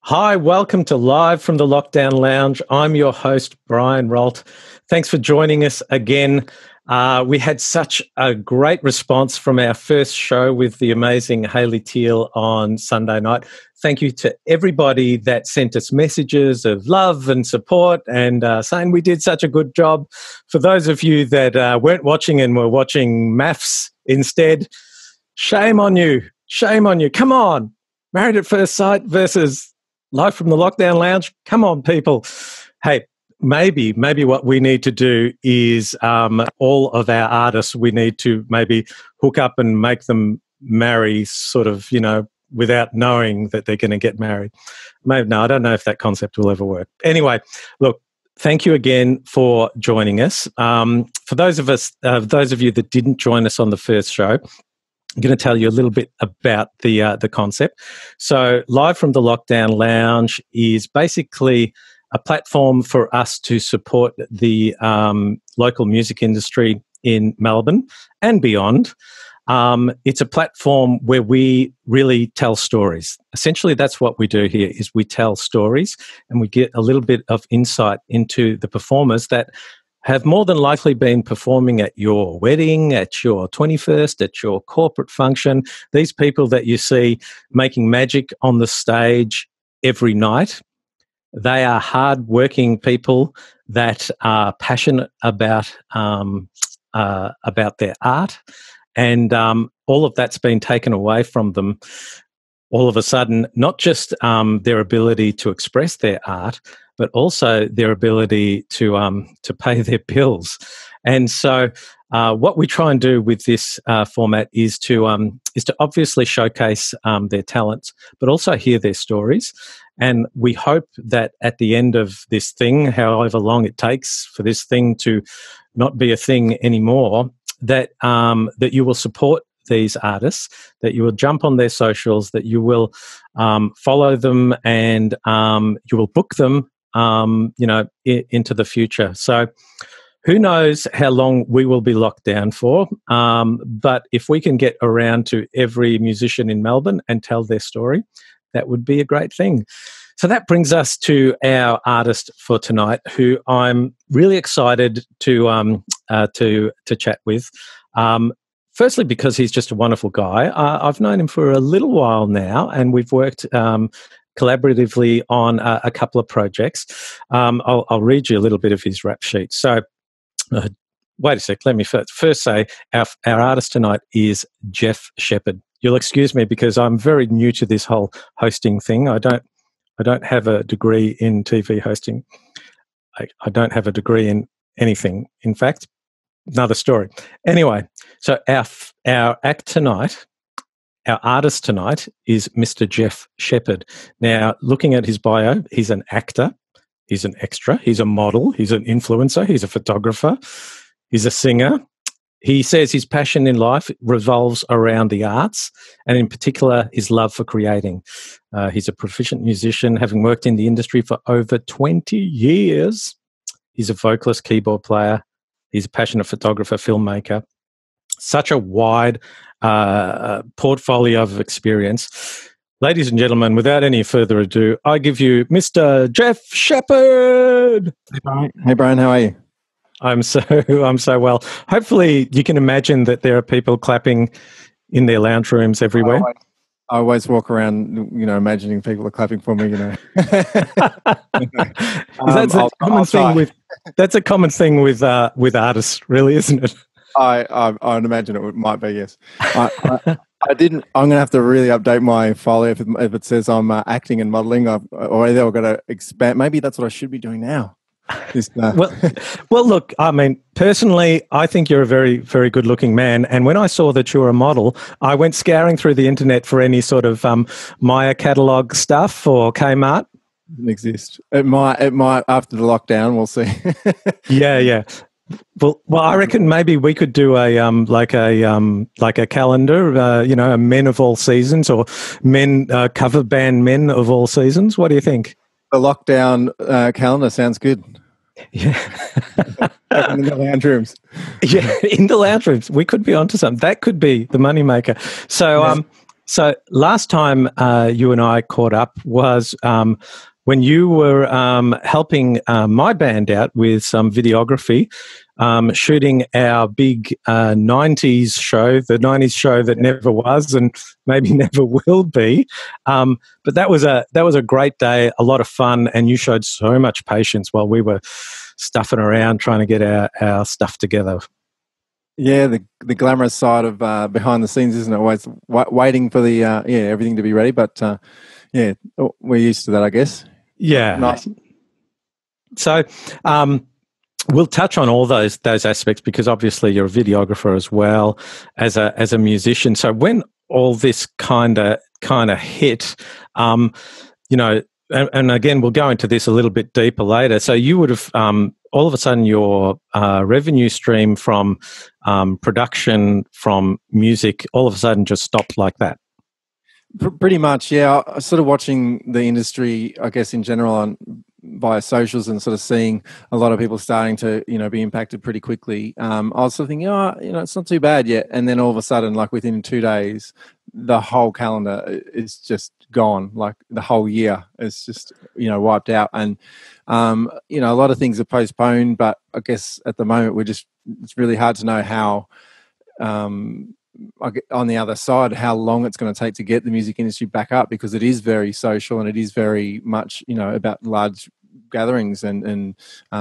Hi, welcome to Live from the Lockdown Lounge. I'm your host, Brian Rolt. Thanks for joining us again. We had such a great response from our first show with the amazing Hayley Teal on Sunday night. Thank you to everybody that sent us messages of love and support and saying we did such a good job. For those of you that weren't watching and were watching maths instead, shame on you. Shame on you. Come on. Married at First Sight versus Live from the Lockdown Lounge. Come on, people. Hey, maybe what we need to do is all of our artists, we need to maybe hook up and make them marry sort of, without knowing that they're going to get married. Maybe, no, I don't know if that concept will ever work. Anyway, look, thank you again for joining us. For those of you that didn't join us on the first show, I'm going to tell you a little bit about the concept. So Live from the Lockdown Lounge is basically a platform for us to support the local music industry in Melbourne and beyond. It's a platform where we really tell stories. Essentially, that's what we do here, is we tell stories and we get a little bit of insight into the performers that have more than likely been performing at your wedding, at your 21st, at your corporate function. These people that you see making magic on the stage every night, they are hard-working people that are passionate about their art, and all of that's been taken away from them all of a sudden, not just their ability to express their art, but also their ability to pay their bills. And so what we try and do with this format is to obviously showcase their talents, but also hear their stories. And we hope that at the end of this thing, however long it takes for this thing to not be a thing anymore, that you will support these artists, that you will jump on their socials, that you will follow them, and you will book them, into the future. So who knows how long we will be locked down for, but if we can get around to every musician in Melbourne and tell their story, that would be a great thing. So that brings us to our artist for tonight, who I'm really excited to chat with. Firstly, because he's just a wonderful guy. I've known him for a little while now, and we've worked collaboratively on a couple of projects. I'll read you a little bit of his rap sheet. So, wait a sec. Let me first say our artist tonight is Jeff Sheppard. You'll excuse me because I'm very new to this whole hosting thing. I don't have a degree in TV hosting. I don't have a degree in anything, in fact. Another story. Anyway, so our act tonight, our artist tonight is Mr. Jeff Sheppard. Now, looking at his bio, he's an actor, he's an extra, he's a model, he's an influencer, he's a photographer, he's a singer. He says his passion in life revolves around the arts, and in particular, his love for creating. He's a proficient musician, having worked in the industry for over 20 years. He's a vocalist, keyboard player. He's a passionate photographer, filmmaker. Such a wide portfolio of experience. Ladies and gentlemen, without any further ado, I give you Mr. Jeff Sheppard. Hey, Brian, how are you? I'm so well. Hopefully you can imagine that there are people clapping in their lounge rooms everywhere. I always walk around, imagining people are clapping for me, That's a common thing with artists, really, isn't it? I'd imagine it might be, yes. I didn't. I'm going to have to really update my folio if it says I'm acting and modelling. Or either I've got to expand. Maybe that's what I should be doing now. Well, look, I mean, personally, I think you're a very, very good-looking man. And when I saw that you were a model, I went scouring through the internet for any sort of Maya catalogue stuff or Kmart. Doesn't exist. It might after the lockdown. We'll see. Yeah. Well, I reckon maybe we could do a calendar, a men of all seasons, or men cover band men of all seasons. What do you think? The lockdown calendar sounds good. Yeah. In the lounge rooms. Yeah, in the lounge rooms. We could be onto something. That could be the moneymaker. So, So last time you and I caught up was when you were helping my band out with some videography, shooting our big 90s show, the 90s show that never was and maybe never will be. But that was a great day, a lot of fun, and you showed so much patience while we were stuffing around trying to get our stuff together. Yeah, the glamorous side of behind the scenes isn't always waiting for the everything to be ready, but we're used to that, I guess. Yeah. Nice. So we'll touch on all those aspects because obviously you're a videographer as well as a musician. So when all this kind of hit, and again we'll go into this a little bit deeper later. So you would have all of a sudden your revenue stream from production from music all of a sudden just stopped like that. Pretty much, yeah. I was sort of watching the industry, I guess, in general on via socials and sort of seeing a lot of people starting to, be impacted pretty quickly. I was sort of thinking, it's not too bad yet. And then all of a sudden, like within 2 days, the whole calendar is just gone. Like the whole year is just, wiped out. And, a lot of things are postponed, but I guess at the moment it's really hard to know how, on the other side, how long it's going to take to get the music industry back up, because it is very social and it is very much, about large gatherings and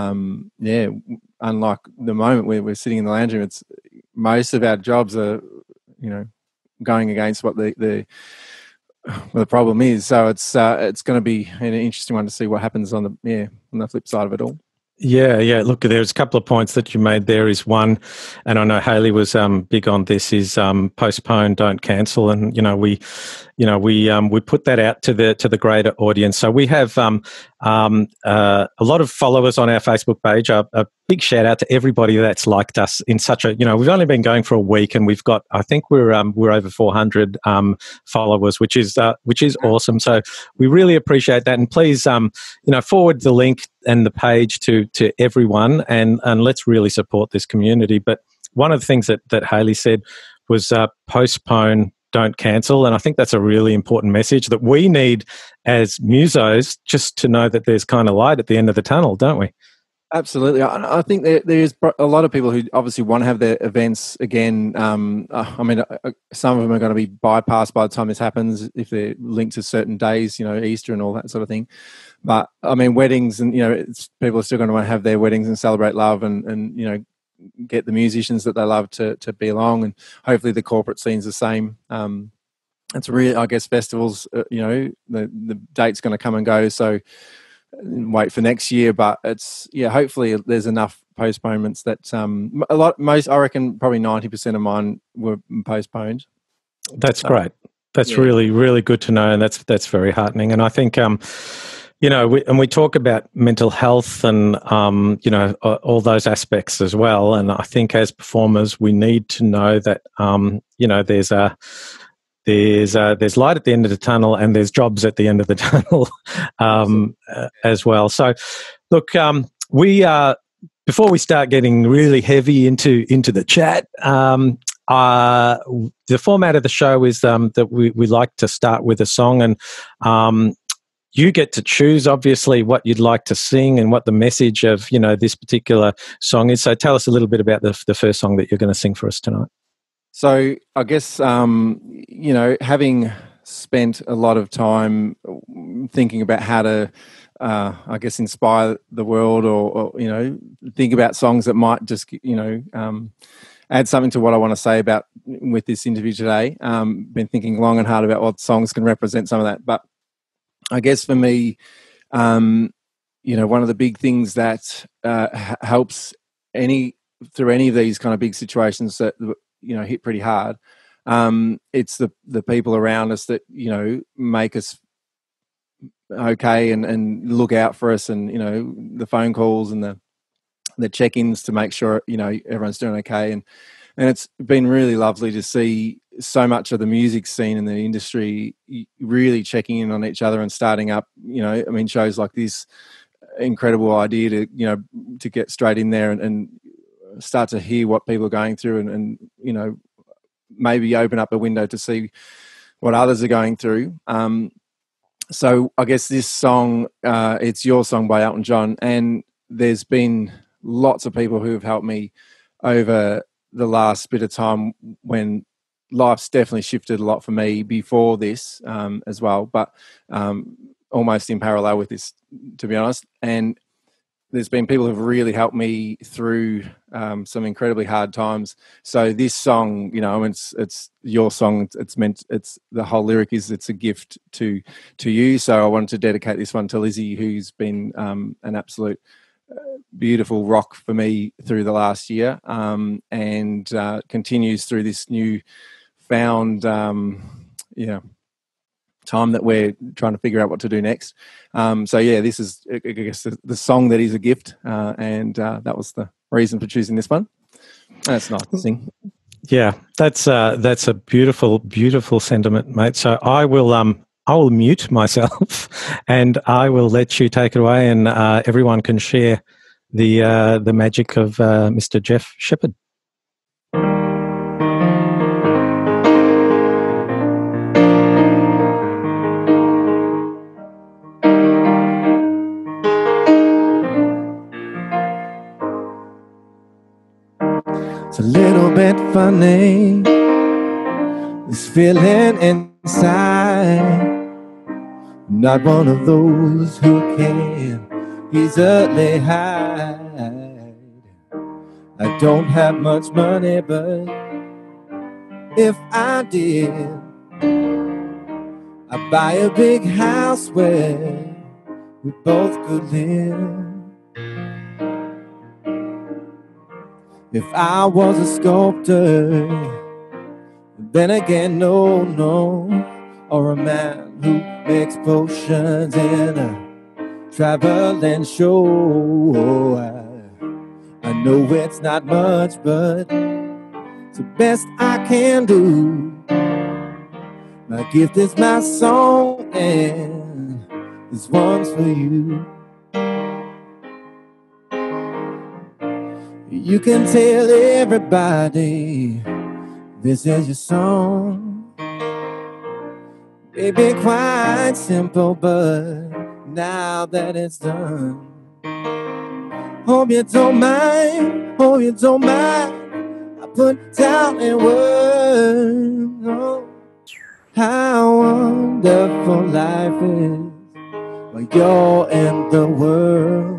unlike the moment where we're sitting in the lounge room, it's most of our jobs are, going against what the problem is. So it's going to be an interesting one to see what happens on the flip side of it all. Yeah. Look, there's a couple of points that you made there. Is one, and I know Hayley was big on this, is postpone, don't cancel, and we put that out to the greater audience. So we have a lot of followers on our Facebook page. A big shout out to everybody that's liked us in such a we've only been going for a week, and we've got, I think we're over 400 followers, which is awesome. So we really appreciate that, and please forward the link and the page to everyone, and let's really support this community. But one of the things that Hayley said was postpone, don't cancel, and I think that's a really important message that we need as musos, just to know that there's kind of light at the end of the tunnel, don't we? Absolutely. I think there's a lot of people who obviously want to have their events again. Some of them are going to be bypassed by the time this happens if they're linked to certain days, Easter and all that sort of thing. But weddings and, people are still going to want to have their weddings and celebrate love and get the musicians that they love to be along. And hopefully the corporate scene's the same. It's really, I guess, festivals, the date's going to come and go. So wait for next year, but it's hopefully there's enough postponements that I reckon probably 90% of mine were postponed. That's great. That's really, really good to know, and that's very heartening. And I think we talk about mental health and all those aspects as well. And I think as performers, we need to know that there's light at the end of the tunnel, and there's jobs at the end of the tunnel as well. So, look, we before we start getting really heavy into the chat, the format of the show is that we like to start with a song, and you get to choose, obviously, what you'd like to sing and what the message of this particular song is. So, tell us a little bit about the first song that you're going to sing for us tonight. So I guess, having spent a lot of time thinking about how to, inspire the world or think about songs that might just, add something to what I want to say about with this interview today. Been thinking long and hard about what songs can represent some of that. But I guess for me, one of the big things that helps through any of these kind of big situations that hit pretty hard. It's the people around us that make us okay and look out for us, and the phone calls and the check-ins to make sure everyone's doing okay. And it's been really lovely to see so much of the music scene in the industry really checking in on each other and starting up. Shows like this incredible idea to get straight in there and start to hear what people are going through and maybe open up a window to see what others are going through. So I guess this song, it's Your Song by Elton John, and there's been lots of people who have helped me over the last bit of time when life's definitely shifted a lot for me before this as well, but almost in parallel with this, to be honest. And there's been people who've really helped me through some incredibly hard times. So this song, you know, it's your song. It's the whole lyric is it's a gift to you. So I wanted to dedicate this one to Lizzie, who's been an absolute beautiful rock for me through the last year, and continues through this new found, time that we're trying to figure out what to do next. So yeah, this is, I guess, the song that is a gift, and that was the reason for choosing this one. That's nice to sing. Yeah, that's a beautiful, beautiful sentiment, mate. So I will mute myself, and I will let you take it away, and everyone can share the magic of Mr. Jeff Sheppard. It's a little bit funny, this feeling inside. I'm not one of those who can easily hide. I don't have much money, but if I did, I'd buy a big house where we both could live. If I was a sculptor, then again, no, or a man who makes potions in a traveling show. I know it's not much, but it's the best I can do. My gift is my song, and this one's for you. You can tell everybody this is your song. It be quite simple, but now that it's done, hope you don't mind, I put down in words, oh, how wonderful life is when you're in the world.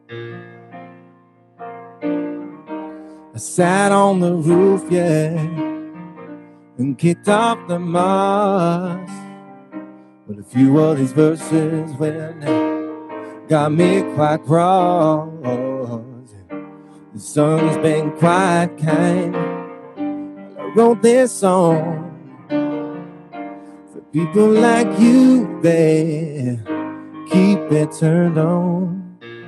I sat on the roof, yeah, and kicked off the moss. But a few of these verses, well, now got me quite cross. The sun's been quite kind. I wrote this song for people like you that keep it turned on.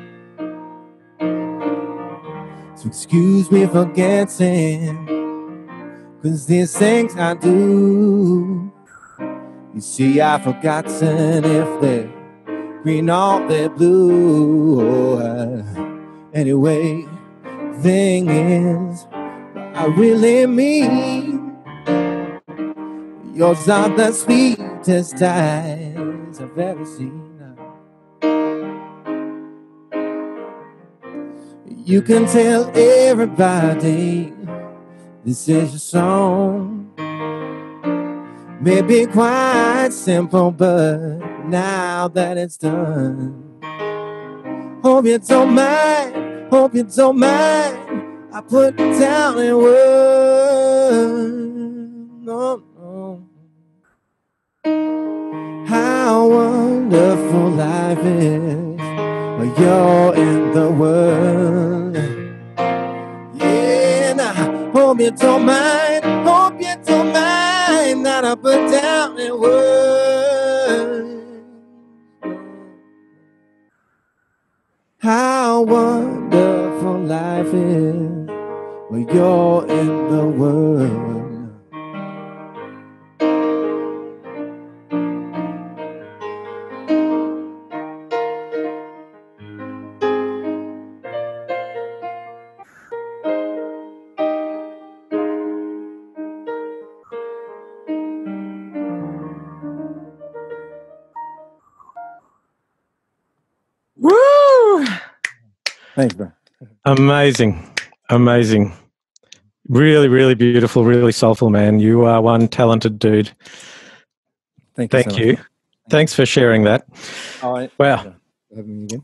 So excuse me for guessing, 'cause these things I do, you see, I've forgotten if they're green or they're blue. Anyway, thing is, what I really mean, yours are the sweetest eyes I've ever seen. You can tell everybody this is your song. Maybe quite simple, but now that it's done, hope you don't mind, I put down in words, no. How wonderful life is when you're in the world. Yeah, now, hope you don't mind, that I put down in words. How wonderful life is when you're in the world. Thanks, bro. Amazing. Amazing. Really, really beautiful, really soulful, man. You are one talented dude. Thank you so Thank you. much. Thanks for sharing that. All right. Wow. Having me again.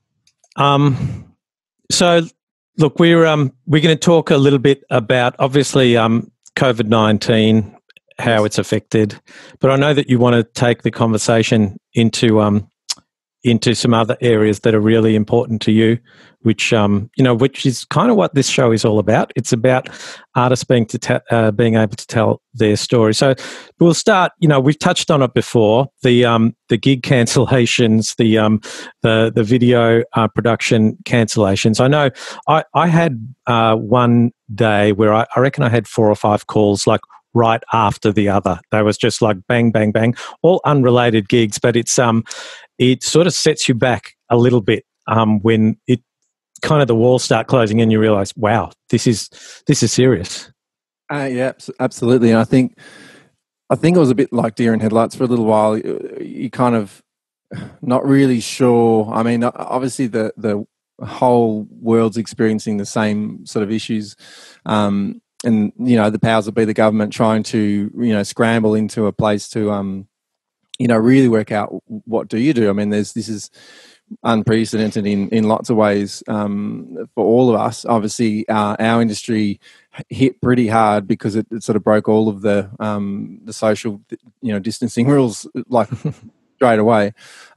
So look, we're going to talk a little bit about obviously COVID-19, how it's affected, but I know that you want to take the conversation into some other areas that are really important to you, which which is kind of what this show is all about. It's about artists being able to tell their story. So we'll start. We've touched on it before. The gig cancellations, the video production cancellations. I know I had one day where I reckon I had 4 or 5 calls like right after the other. They was just like bang, bang, bang, all unrelated gigs, but it sort of sets you back a little bit when it kind of the walls start closing and you realize, wow, this is serious. Yeah, absolutely. And I think it was a bit like deer in headlights for a little while. You kind of not really sure. I mean, obviously the whole world's experiencing the same sort of issues. And, the powers that be, the government, trying to, scramble into a place to, really work out what do you do. I mean, this is unprecedented in lots of ways for all of us. Obviously, our industry hit pretty hard because it sort of broke all of the social, distancing rules like straight away.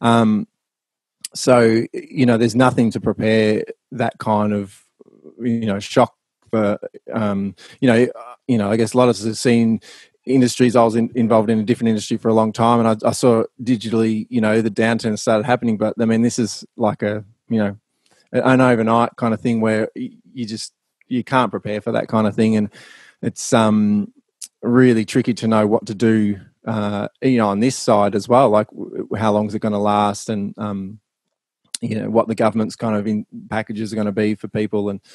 So, there's nothing to prepare that kind of, shock for, I guess a lot of us have seen industries. I was involved in a different industry for a long time, and I saw digitally, the downturn started happening. But I mean, this is like an overnight kind of thing where you can't prepare for that kind of thing, and it's really tricky to know what to do, on this side as well. Like, how long is it going to last, and what the government's kind of in packages are going to be for people, and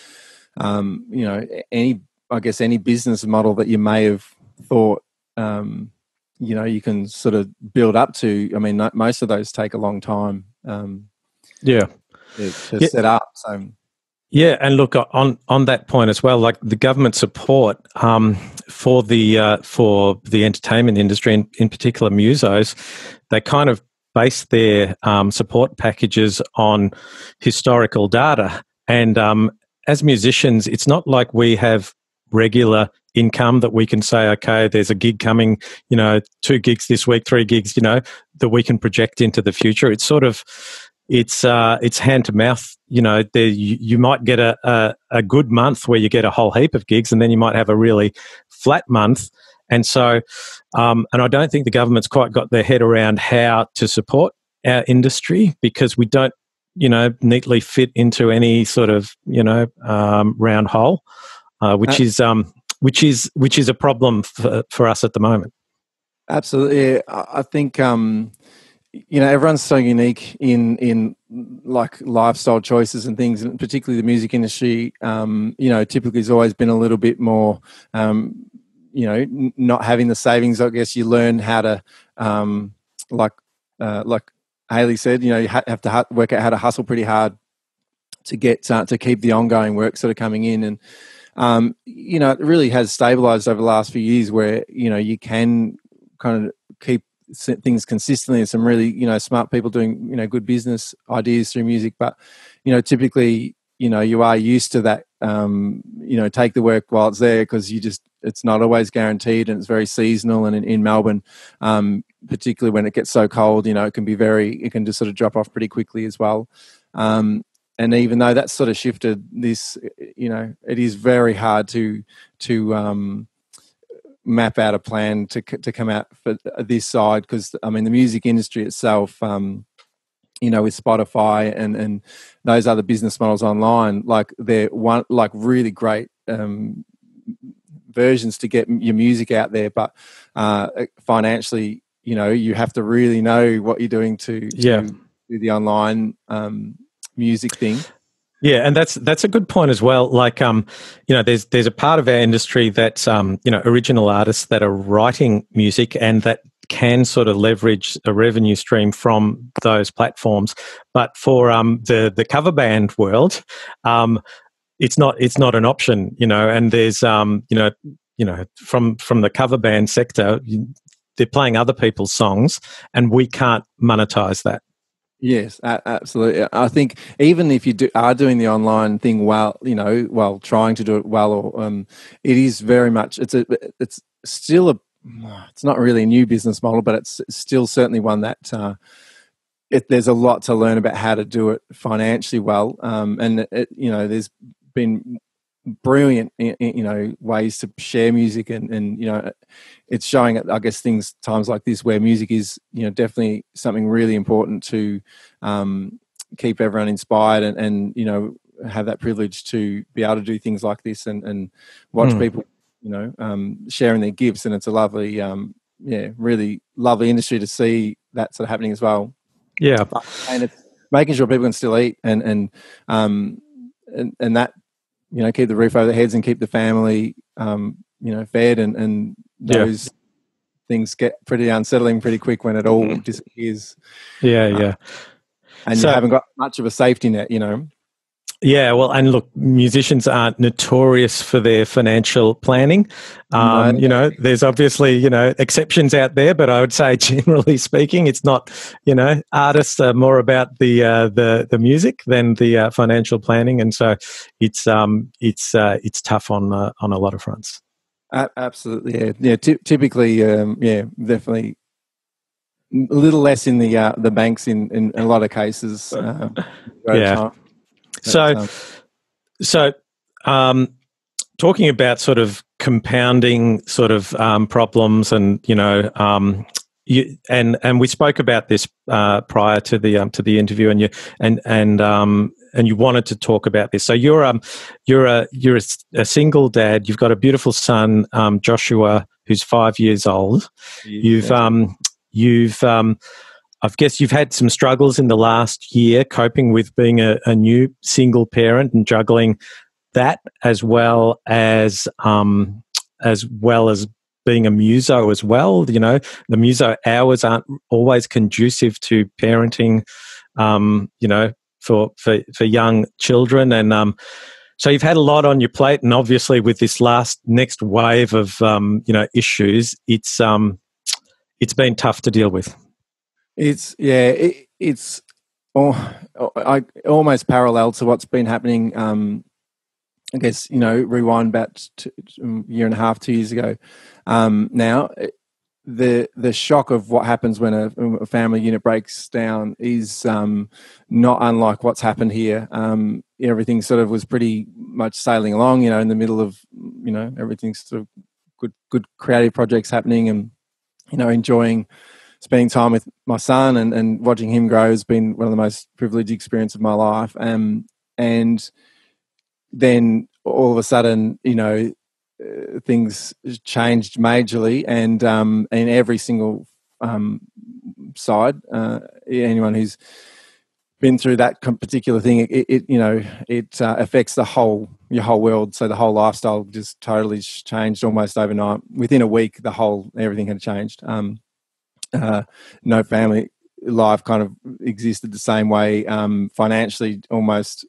any business model that you may have thought, you can sort of build up to. I mean, most of those take a long time. To set up. So. Yeah, and look, on that point as well, like the government support for the entertainment industry, and in particular musos, they kind of base their support packages on historical data. And as musicians, it's not like we have regular income that we can say, okay, there's a gig coming, 2 gigs this week, 3 gigs, that we can project into the future. It's sort of, it's hand to mouth. You might get a good month where you get a whole heap of gigs, and then you might have a really flat month. And so, and I don't think the government's quite got their head around how to support our industry, because we don't, neatly fit into any sort of, round hole, which is a problem for us at the moment. Absolutely. I think, everyone's so unique in like lifestyle choices and things, and particularly the music industry, typically has always been a little bit more, not having the savings. I guess you learn how to, like Hayley said, you have to work out how to hustle pretty hard to get to keep the ongoing work sort of coming in. And it really has stabilized over the last few years, where you can kind of keep things consistently, and some really smart people doing good business ideas through music. But typically you are used to that, take the work while it's there, because it's not always guaranteed, and it's very seasonal. And in Melbourne, particularly when it gets so cold, it can just sort of drop off pretty quickly as well. And even though that's sort of shifted this, it is very hard to map out a plan to come out for this side, because I mean the music industry itself, with Spotify and those other business models online, like they're really great versions to get your music out there, but financially, you have to really know what you're doing to do the online music thing. Yeah, and that's a good point as well. Like, there's a part of our industry that's, original artists that are writing music, and that can sort of leverage a revenue stream from those platforms. But for the cover band world, it's not an option, and there's from the cover band sector, they're playing other people's songs, and we can't monetize that. Yes, absolutely. I think even if you are doing the online thing well, while trying to do it well, or it is very much it's still it's not really a new business model, but it's still certainly one that there's a lot to learn about how to do it financially well, and there's been brilliant ways to share music, and it's showing, I guess, times like this where music is definitely something really important to keep everyone inspired, and have that privilege to be able to do things like this and watch people sharing their gifts, and it's a lovely really lovely industry to see that sort of happening as well. Yeah. And it's making sure people can still eat and that keep the roof over their heads and keep the family, fed, and those things get pretty unsettling pretty quick when it all disappears. Yeah. And you haven't got much of a safety net, Yeah, well, and look, musicians aren't notorious for their financial planning. No. There's obviously, exceptions out there, but I would say generally speaking, it's not, artists are more about the music than the financial planning. And so it's tough on a lot of fronts. Absolutely. Yeah. Typically, definitely a little less in the banks in a lot of cases. Yeah. So, talking about sort of compounding sort of problems, and and we spoke about this prior to the interview, and you wanted to talk about this. So you're a single dad. You've got a beautiful son, Joshua, who's 5 years old. I guess you've had some struggles in the last year coping with being a new single parent and juggling that as well as being a muso as well. The muso hours aren't always conducive to parenting, for young children. And so you've had a lot on your plate, and obviously with this next wave of issues, it's been tough to deal with. It's almost parallel to what's been happening. I guess rewind back to a year and a half, 2 years ago. Now, the shock of what happens when a family unit breaks down is not unlike what's happened here. Everything sort of was pretty much sailing along, in the middle of everything's sort of good creative projects happening, and enjoying spending time with my son and watching him grow has been one of the most privileged experiences of my life. And then all of a sudden, things changed majorly, and in every single side, anyone who's been through that particular thing, it affects your whole world. So the whole lifestyle just totally changed almost overnight. Within a week, everything had changed. No family life kind of existed the same way. Financially, almost,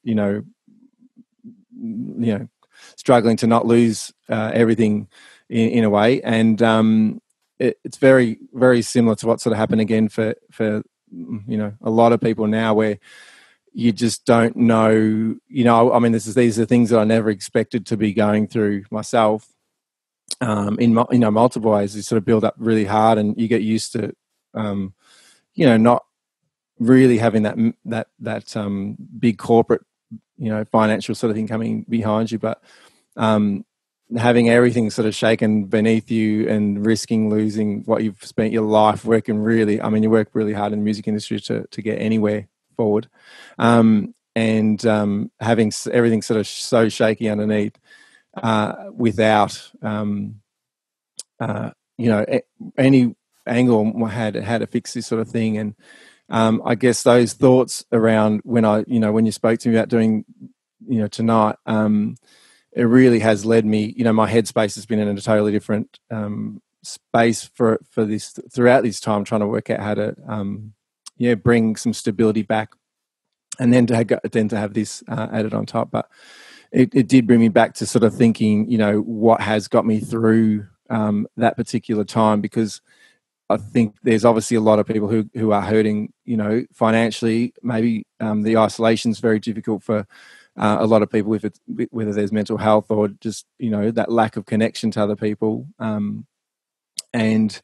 struggling to not lose everything in a way. And it's very, very similar to what sort of happened again for a lot of people now, where you just don't know. These are things that I never expected to be going through myself. In multiple ways, you sort of build up really hard, and you get used to not really having that big corporate financial sort of thing coming behind you, but having everything sort of shaken beneath you and risking losing what you've spent your life working really. You work really hard in the music industry to get anywhere forward, and having everything sort of so shaky underneath, without any angle had to fix this sort of thing. And I guess those thoughts around when you spoke to me about doing tonight, it really has led me. My headspace has been in a totally different space for this throughout this time, trying to work out how to bring some stability back, and then to have this added on top. But it did bring me back to sort of thinking, what has got me through that particular time, because I think there's obviously a lot of people who are hurting, financially. Maybe the isolation is very difficult for a lot of people, whether there's mental health or just, that lack of connection to other people. And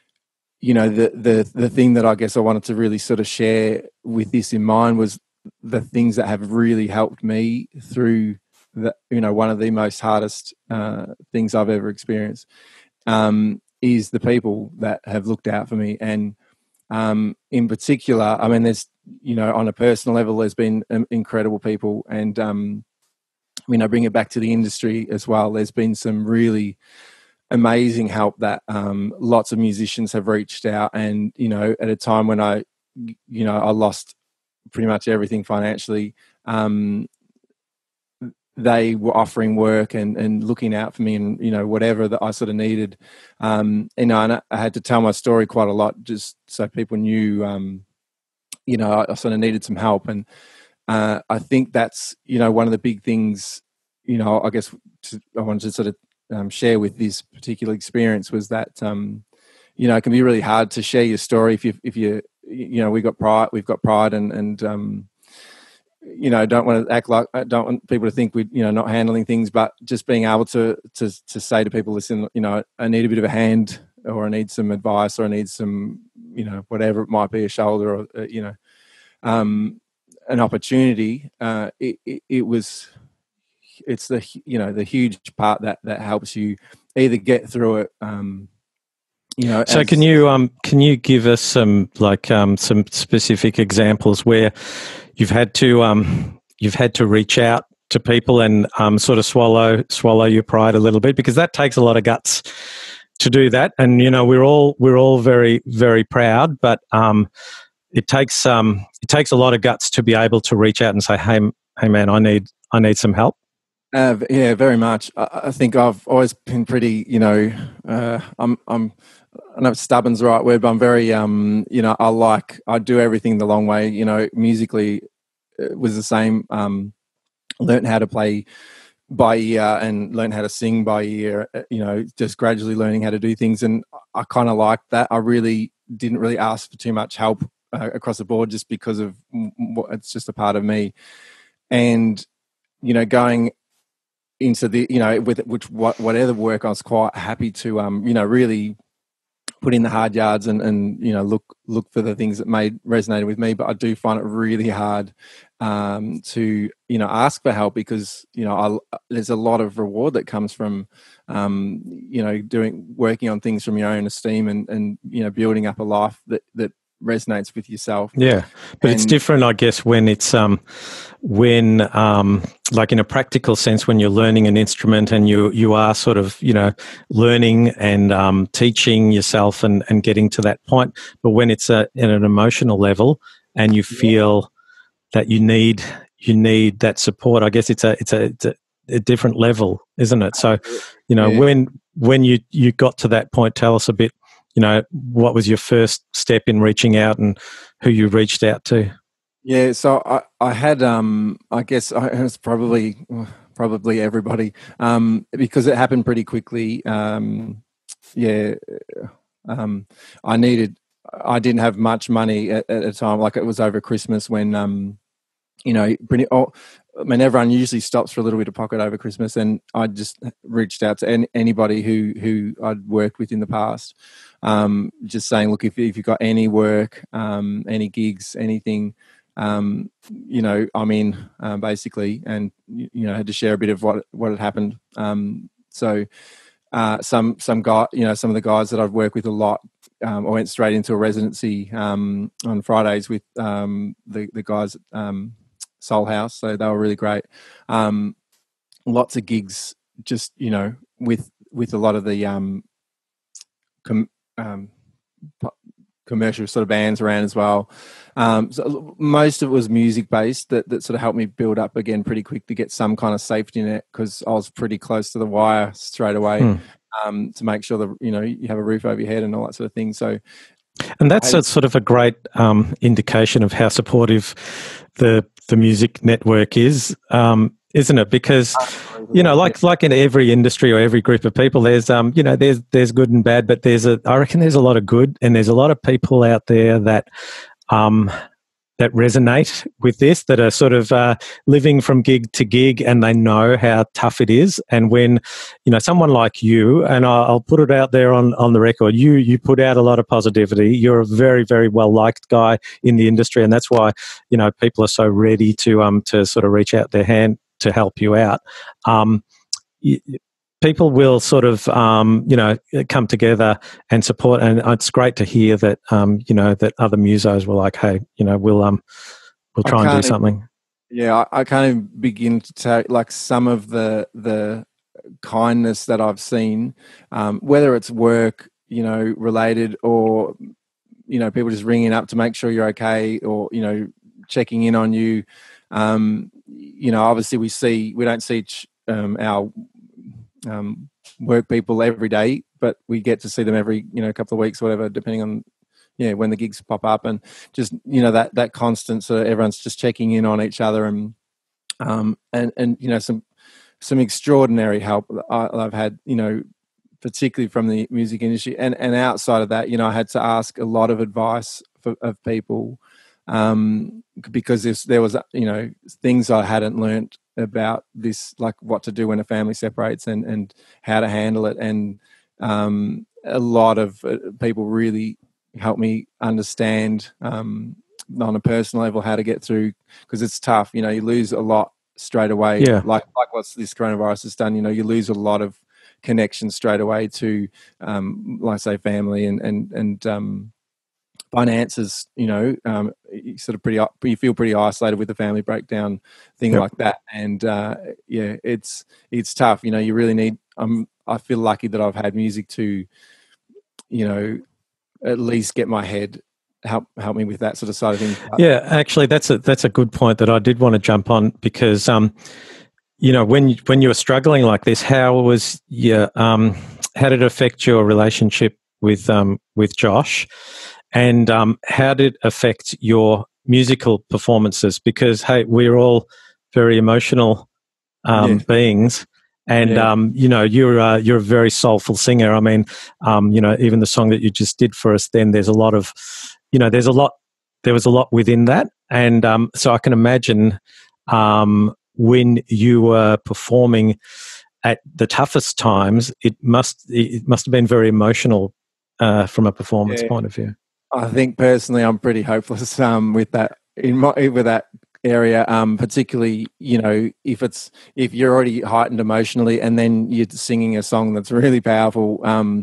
the thing that I guess I wanted to really sort of share with this in mind was the things that have really helped me through one of the most hardest things I've ever experienced, is the people that have looked out for me. And in particular, I mean, there's, on a personal level, there's been incredible people. And, bring it back to the industry as well. There's been some really amazing help that lots of musicians have reached out. And, at a time when I lost pretty much everything financially, they were offering work and looking out for me, and whatever that I sort of needed. And I had to tell my story quite a lot, just so people knew. I sort of needed some help, and I think that's one of the big things. I guess I wanted to sort of share with this particular experience was that it can be really hard to share your story if you we've got pride and don't want to act like, I don't want people to think we're not handling things, but just being able to say to people, listen, I need a bit of a hand, or I need some advice, or I need some whatever it might be, a shoulder, or an opportunity. It's the huge part that helps you either get through it. So can you give us some some specific examples where you've had to reach out to people and sort of swallow your pride a little bit, because that takes a lot of guts to do that. And we're all very, very proud, but it takes a lot of guts to be able to reach out and say, hey man, I need some help. Yeah, very much. I think I've always been pretty, I'm I know stubborn's the right word, but I'm very, I do everything the long way. Musically, it was the same. Learned how to play by ear and learned how to sing by ear. Just gradually learning how to do things, and I kind of liked that. I really didn't really ask for too much help across the board, just because of it's just a part of me. And going into the whatever work, I was quite happy to really put in the hard yards and look for the things that resonated with me. But I do find it really hard to ask for help, because there's a lot of reward that comes from working on things from your own esteem and building up a life that resonates with yourself. Yeah, but it's different, I guess, when it's when like in a practical sense, when you're learning an instrument and you are sort of learning and teaching yourself and getting to that point. But when it's at an emotional level and you feel that you need that support, I guess it's a different level, isn't it? So when you got to that point, tell us a bit. What was your first step in reaching out and who you reached out to? Yeah, so I had, I guess it was probably everybody, because it happened pretty quickly. I didn't have much money at a time, like it was over Christmas when, everyone usually stops for a little bit of pocket over Christmas, and I just reached out to anybody who I'd worked with in the past, just saying, look, if you've got any work, any gigs, anything, I'm in, basically, and had to share a bit of what had happened. Some guy, some of the guys that I've worked with a lot, I went straight into a residency on Fridays with the guys at Soul House, so they were really great. Lots of gigs, just with a lot of the commercial sort of bands around as well. So most of it was music based that sort of helped me build up again pretty quick to get some kind of safety net, because I was pretty close to the wire straight away. to make sure that you have a roof over your head and all that sort of thing. So, and that's a sort of a great indication of how supportive the music network is, isn't it? Because like in every industry or every group of people, there's there's good and bad, but I reckon there's a lot of good, and there's a lot of people out there that that resonate with this, that are sort of living from gig to gig, and they know how tough it is. And when, someone like you, and I'll put it out there on the record, you put out a lot of positivity. You're a very, very well-liked guy in the industry, and that's why, people are so ready to sort of reach out their hand to help you out. People will sort of, come together and support. And it's great to hear that, that other musos were like, hey, we'll try and do something. I can't even begin to tell, like, some of the kindness that I've seen, whether it's work, related, or, people just ringing up to make sure you're okay, or, checking in on you. Obviously we don't see our work people every day, but we get to see them every couple of weeks, whatever, depending on when the gigs pop up, and just that constant, so everyone's just checking in on each other, and some extraordinary help I've had, particularly from the music industry, and outside of that, I had to ask a lot of advice of people, because there was things I hadn't learnt about this, like what to do when a family separates, and how to handle it, and a lot of people really helped me understand, on a personal level, how to get through, because it's tough. You lose a lot straight away. Like what this coronavirus has done. You lose a lot of connections straight away to, like, say, family and finances. You sort of you feel pretty isolated with the family breakdown thing, like that, and it's tough. You really need. I feel lucky that I've had music to, at least get my head, help me with that sort of side of things. Yeah, actually, that's a good point that I did want to jump on, because when you were struggling like this, how did it affect your relationship with Josh? And how did it affect your musical performances? Because, hey, we're all very emotional beings, and you're a very soulful singer. I mean, even the song that you just did for us, then there's a lot of, there was a lot within that, and so I can imagine when you were performing at the toughest times, it must have been very emotional from a performance point of view. I think personally, I'm pretty hopeless with that with that area, particularly if you're already heightened emotionally, and then you're singing a song that's really powerful.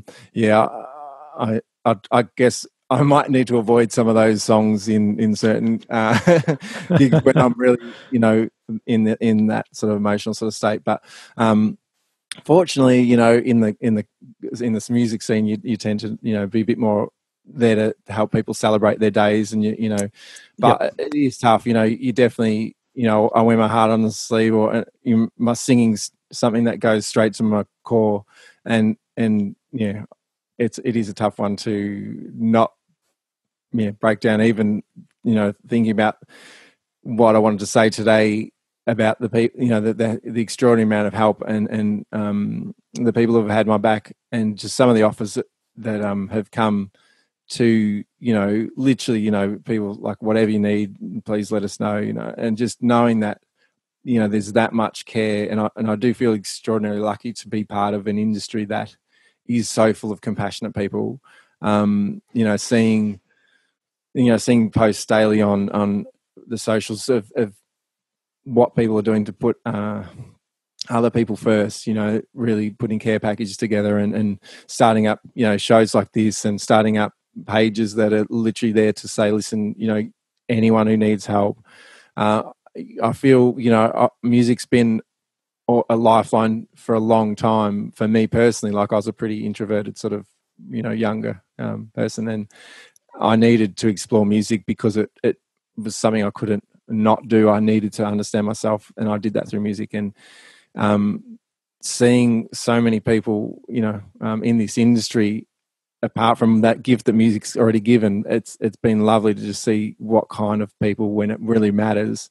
I guess I might need to avoid some of those songs in certain gigs when I'm really in that sort of emotional sort of state. But fortunately, in this music scene, you tend to be a bit more there to help people celebrate their days, and but it is tough. You definitely, I wear my heart on the sleeve, or my singing's something that goes straight to my core, and it is a tough one to not break down, even thinking about what I wanted to say today about the people, the extraordinary amount of help, and the people who have had my back, and just some of the offers that have come to, literally, people like, whatever you need, please let us know, and just knowing that, there's that much care, and I do feel extraordinarily lucky to be part of an industry that is so full of compassionate people. Seeing posts daily on the socials of what people are doing to put other people first, really putting care packages together, and starting up, shows like this, and starting up pages that are literally there to say, listen, anyone who needs help. I feel, music's been a lifeline for a long time for me personally. Like, I was a pretty introverted sort of, younger person, and I needed to explore music because it was something I couldn't not do. I needed to understand myself, and I did that through music. And seeing so many people, in this industry, apart from that gift that music's already given, it's been lovely to just see what kind of people, when it really matters,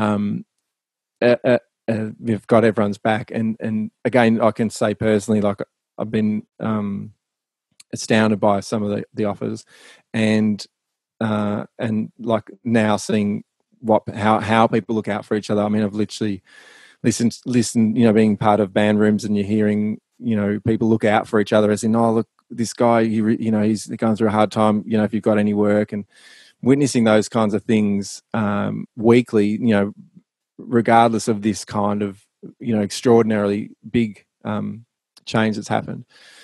we've got everyone's back. And again, I can say personally, like, I've been astounded by some of the offers, and like now seeing how people look out for each other. I mean, I've literally listened, being part of band rooms, and you're hearing, people look out for each other, as in, oh, look, this guy, he's going through a hard time, if you've got any work, and witnessing those kinds of things weekly, regardless of this kind of, extraordinarily big change that's happened,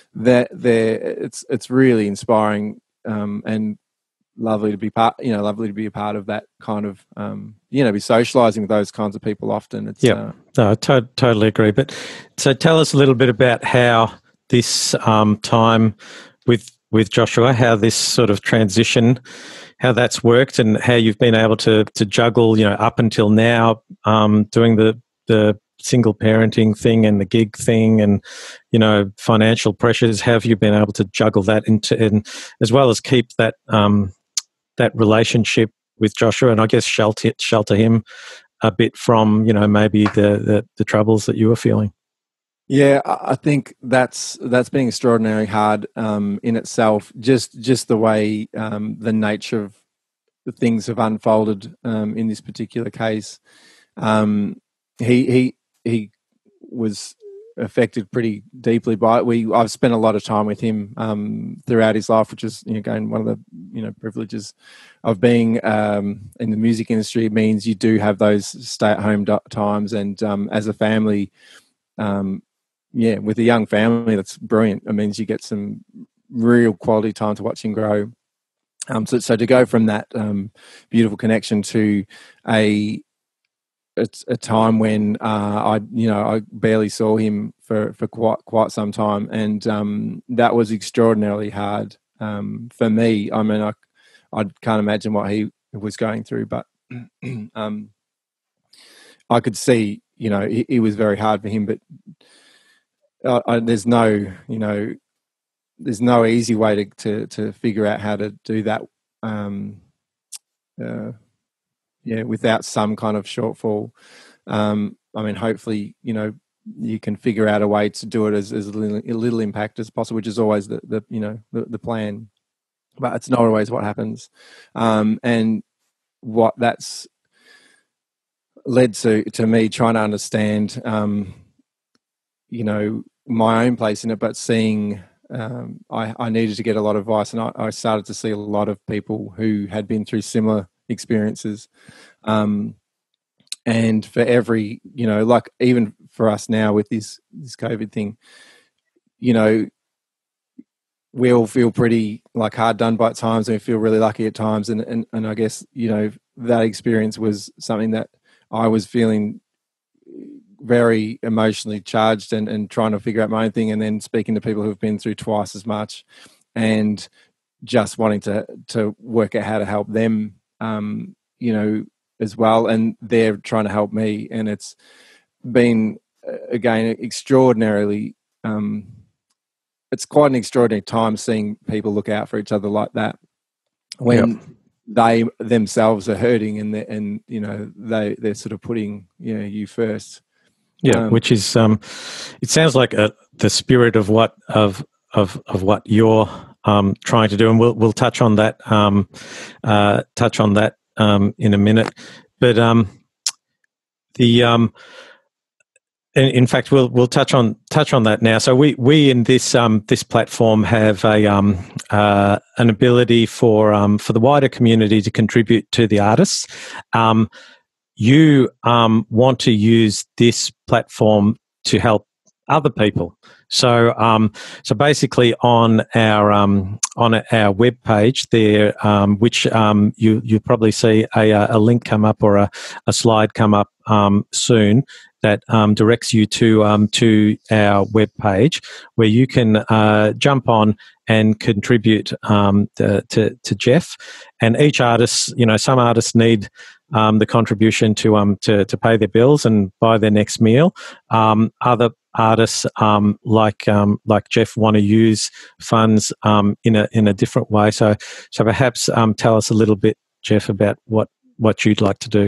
it's really inspiring, and lovely to be a part of that kind of, be socializing with those kinds of people often. It's no, I totally agree. But so tell us a little bit about how this time with Joshua, how this sort of transition, how that's worked, and how you've been able to juggle, up until now, doing the single parenting thing and the gig thing, and financial pressures. How have you been able to juggle that and as well as keep that that relationship with Joshua, and I guess shelter him a bit from maybe the troubles that you were feeling? Yeah, I think that's been extraordinarily hard in itself. Just the way the nature of the things have unfolded in this particular case. He was affected pretty deeply by it. I've spent a lot of time with him throughout his life, which is again one of the privileges of being in the music industry. It means you do have those stay-at-home times, and as a family. With a young family, that's brilliant. It means you get some real quality time to watch him grow. So to go from that beautiful connection to a time when I barely saw him for quite some time, and that was extraordinarily hard for me. I mean, I can't imagine what he was going through, but I could see, it was very hard for him, but. There's no easy way to figure out how to do that. Without some kind of shortfall. I mean, hopefully, you can figure out a way to do it as little impact as possible, which is always the plan. But it's not always what happens, and what that's led to me trying to understand. My own place in it, but seeing I needed to get a lot of advice, and I started to see a lot of people who had been through similar experiences. And for every, like even for us now with this COVID thing, we all feel pretty like hard done by at times, and we feel really lucky at times. And I guess, that experience was something that I was feeling very emotionally charged and trying to figure out my own thing, and then speaking to people who've been through twice as much, and just wanting to work out how to help them, as well. And they're trying to help me, and it's been, again, extraordinarily, it's quite an extraordinary time seeing people look out for each other like that when they themselves are hurting, and they're sort of putting you first. Yeah, which is it sounds like the spirit of what you're trying to do, and we'll touch on that in a minute. But in fact, we'll touch on that now. So we in this platform have an ability for the wider community to contribute to the artists. You want to use this platform to help other people. So basically on our webpage there, which you'll probably see a link come up or a slide come up soon that directs you to our webpage, where you can jump on and contribute to Jeff. And each artist, some artists need the contribution to pay their bills and buy their next meal. artists like Jeff want to use funds in a different way. So perhaps tell us a little bit, Jeff, about what you'd like to do.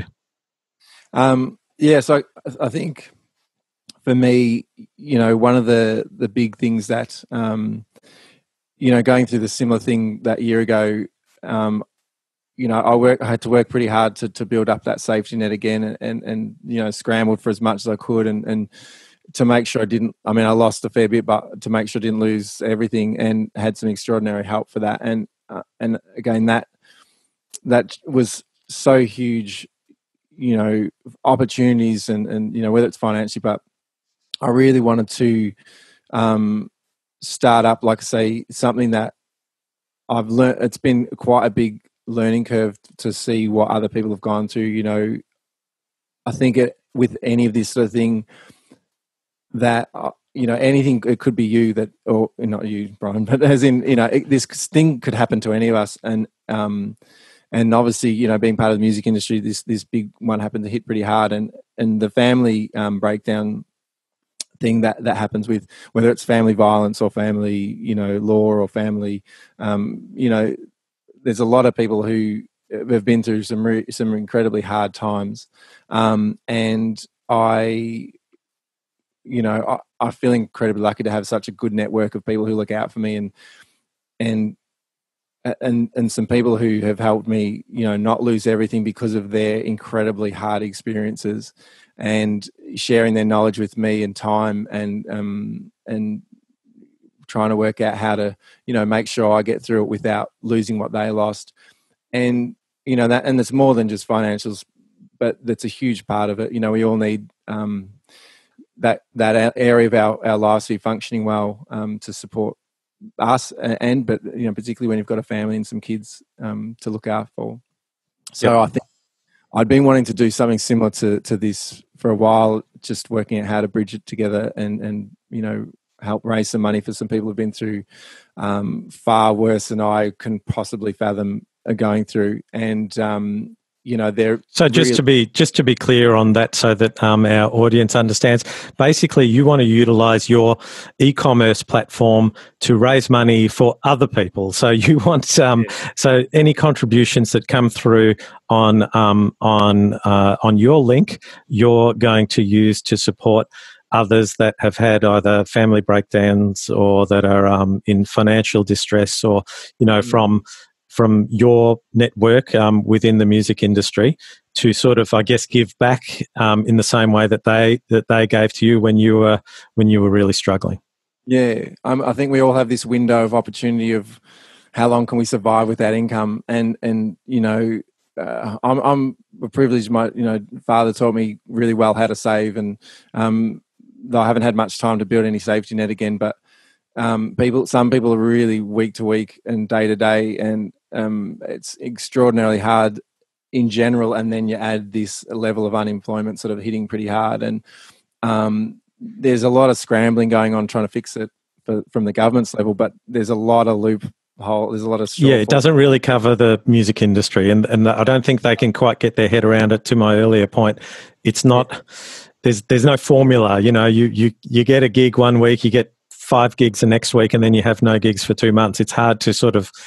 So I think for me, one of the big things that going through the similar thing that year ago, I had to work pretty hard to build up that safety net again, and scrambled for as much as I could, and to make sure I lost a fair bit, but to make sure I didn't lose everything, and had some extraordinary help for that. And again, that was so huge, opportunities and whether it's financially, but I really wanted to start up, like I say, something that I've learned. It's been quite a big learning curve to see what other people have gone through. I think with any of this sort of thing, that anything, it could be you that, or not you, Brian, but as in this thing could happen to any of us, and obviously being part of the music industry, this big one happened to hit pretty hard, and the family breakdown thing that happens with, whether it's family violence or family law or family there's a lot of people who have been through some incredibly hard times, and I feel incredibly lucky to have such a good network of people who look out for me, and some people who have helped me not lose everything because of their incredibly hard experiences, and sharing their knowledge with me and time, and trying to work out how to make sure I get through it without losing what they lost. And that, and it's more than just financials, but that's a huge part of it. We all need that area of our lives to be functioning well, to support us, but particularly when you've got a family and some kids to look out for. So yep. I think I'd been wanting to do something similar to this for a while, just working out how to bridge it together and help raise some money for some people who've been through far worse than I can possibly fathom going through. And they're so just to be clear on that, so that our audience understands. Basically, you want to utilize your e-commerce platform to raise money for other people. So you want so any contributions that come through on your link, you're going to use to support others that have had either family breakdowns or that are in financial distress, or from your network within the music industry, to sort of, I guess, give back in the same way that they gave to you when you were really struggling. Yeah, I think we all have this window of opportunity of how long can we survive without income, and I'm privileged. My father taught me really well how to save, and though I haven't had much time to build any safety net again, but some people are really week to week and day to day, and it's extraordinarily hard in general, and then you add this level of unemployment sort of hitting pretty hard, and there's a lot of scrambling going on trying to fix it from the government's level, but there's a lot of loophole, there's a lot of shortfall. Yeah, it doesn't really cover the music industry, and I don't think they can quite get their head around it. To my earlier point, it's not there's no formula. You get a gig one week, you get 5 gigs the next week, and then you have no gigs for 2 months. It's hard to sort of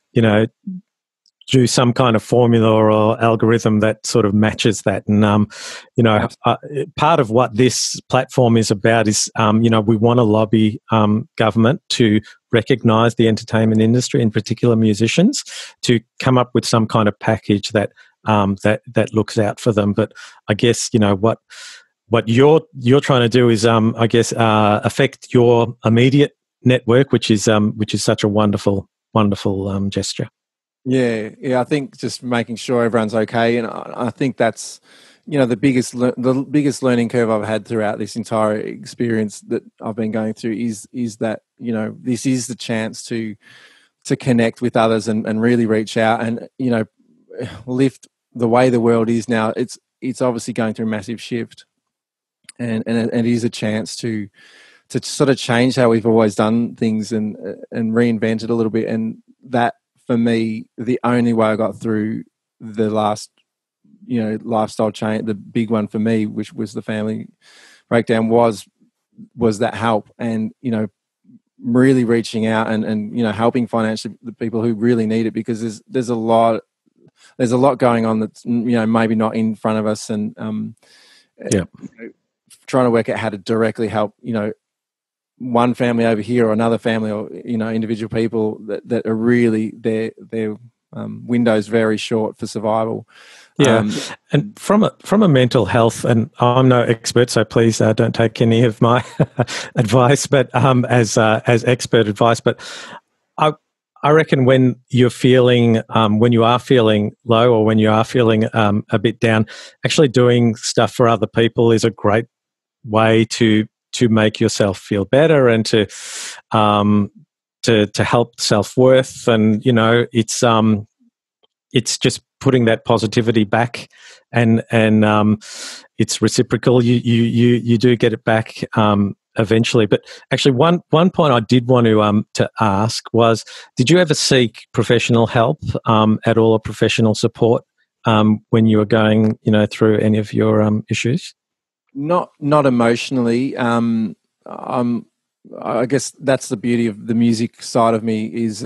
do some kind of formula or algorithm that sort of matches that. And, part of what this platform is about is, we want to lobby government to recognise the entertainment industry, in particular musicians, to come up with some kind of package that looks out for them. But I guess, what you're trying to do is, affect your immediate network, which is such a wonderful gesture. Yeah. I think just making sure everyone's okay, and I think that's the biggest learning curve I've had throughout this entire experience that I've been going through is that this is the chance to connect with others and really reach out and lift the way the world is now. It's obviously going through a massive shift, and it is a chance to sort of change how we've always done things and reinvent it a little bit. And that, for me, the only way I got through the last, lifestyle change, the big one for me, which was the family breakdown, was was that help, and really reaching out and helping financially the people who really need it, because there's a lot going on that's maybe not in front of us, and trying to work out how to directly help one family over here or another family, or individual people that are really their window's very short for survival. And from a mental health, and I'm no expert, so please don't take any of my advice, but as expert advice. But I reckon when you're feeling when you are feeling low, or when you are feeling a bit down, actually doing stuff for other people is a great way to make yourself feel better, and to help self-worth. And it's just putting that positivity back, and it's reciprocal. You do get it back eventually. But actually, one point I did want to ask was, did you ever seek professional help at all, or professional support when you were going through any of your issues? Not emotionally. I guess that's the beauty of the music side of me is,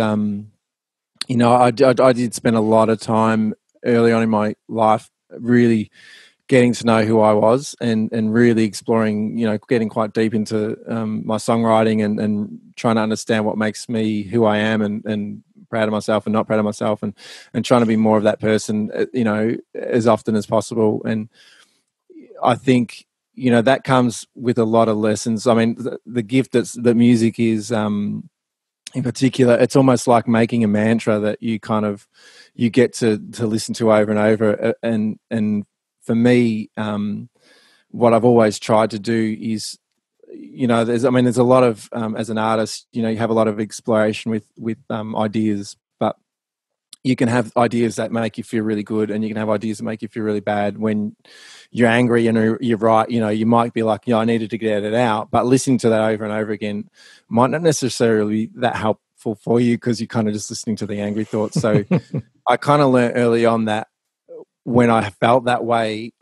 I did spend a lot of time early on in my life really getting to know who I was, and really exploring, getting quite deep into my songwriting, and trying to understand what makes me who I am, and proud of myself and not proud of myself, and trying to be more of that person, as often as possible. And I think, that comes with a lot of lessons. I mean, the gift that music is, in particular, it's almost like making a mantra that you get to listen to over and over. And for me, what I've always tried to do is, there's a lot of, as an artist, you have a lot of exploration with ideas, but you can have ideas that make you feel really good, and you can have ideas that make you feel really bad. When you're angry and you're right, you might be like, I needed to get it out. But listening to that over and over again might not necessarily be that helpful for you, because you're kind of just listening to the angry thoughts. So I kind of learned early on that when I felt that way,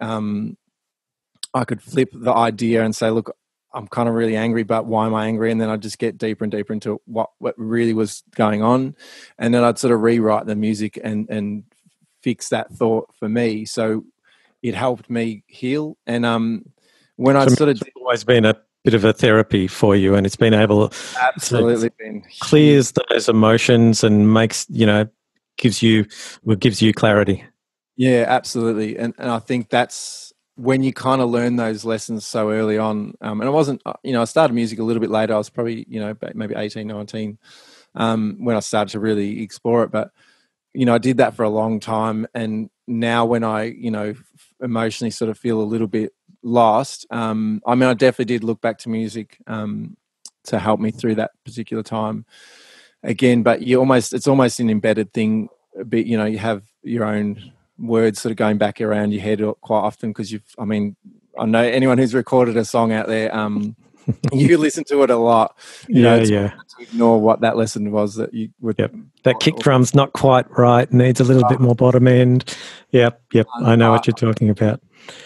I could flip the idea and say, look, I'm kind of really angry, but why am I angry? And then I'd just get deeper and deeper into what really was going on. And then I'd sort of rewrite the music and fix that thought for me. So it helped me heal. And when I sort of... It's always been a bit of a therapy for you, and it's been able to... Absolutely been... Clears those emotions and makes, gives you clarity. Yeah, absolutely. And I think that's when you kind of learn those lessons so early on. And it wasn't, I started music a little bit later. I was probably, maybe 18, 19, when I started to really explore it. But, I did that for a long time. And now when I, emotionally sort of feel a little bit lost, I definitely did look back to music to help me through that particular time again. But it's almost an embedded thing. But, you have your own words sort of going back around your head quite often, because I know anyone who's recorded a song out there, you listen to it a lot. To ignore what that lesson was that you would... Yep. That kick drum's not quite right, needs a little bit more bottom end. Yep. I know what you're talking about.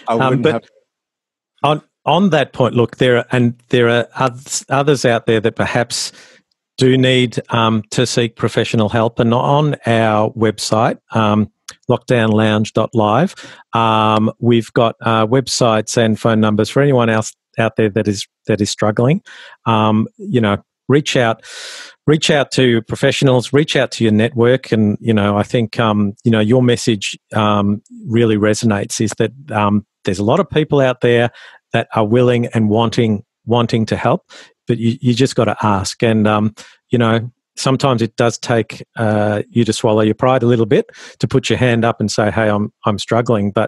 On that point, look, there are others out there that perhaps do need to seek professional help, and on our website, lockdownlounge.live, we've got websites and phone numbers for anyone else out there that is struggling. Reach out to professionals, reach out to your network, and I think your message really resonates. Is that there's a lot of people out there that are willing and wanting to help, but you just got to ask. And sometimes it does take you to swallow your pride a little bit, to put your hand up and say, "Hey, I'm struggling." But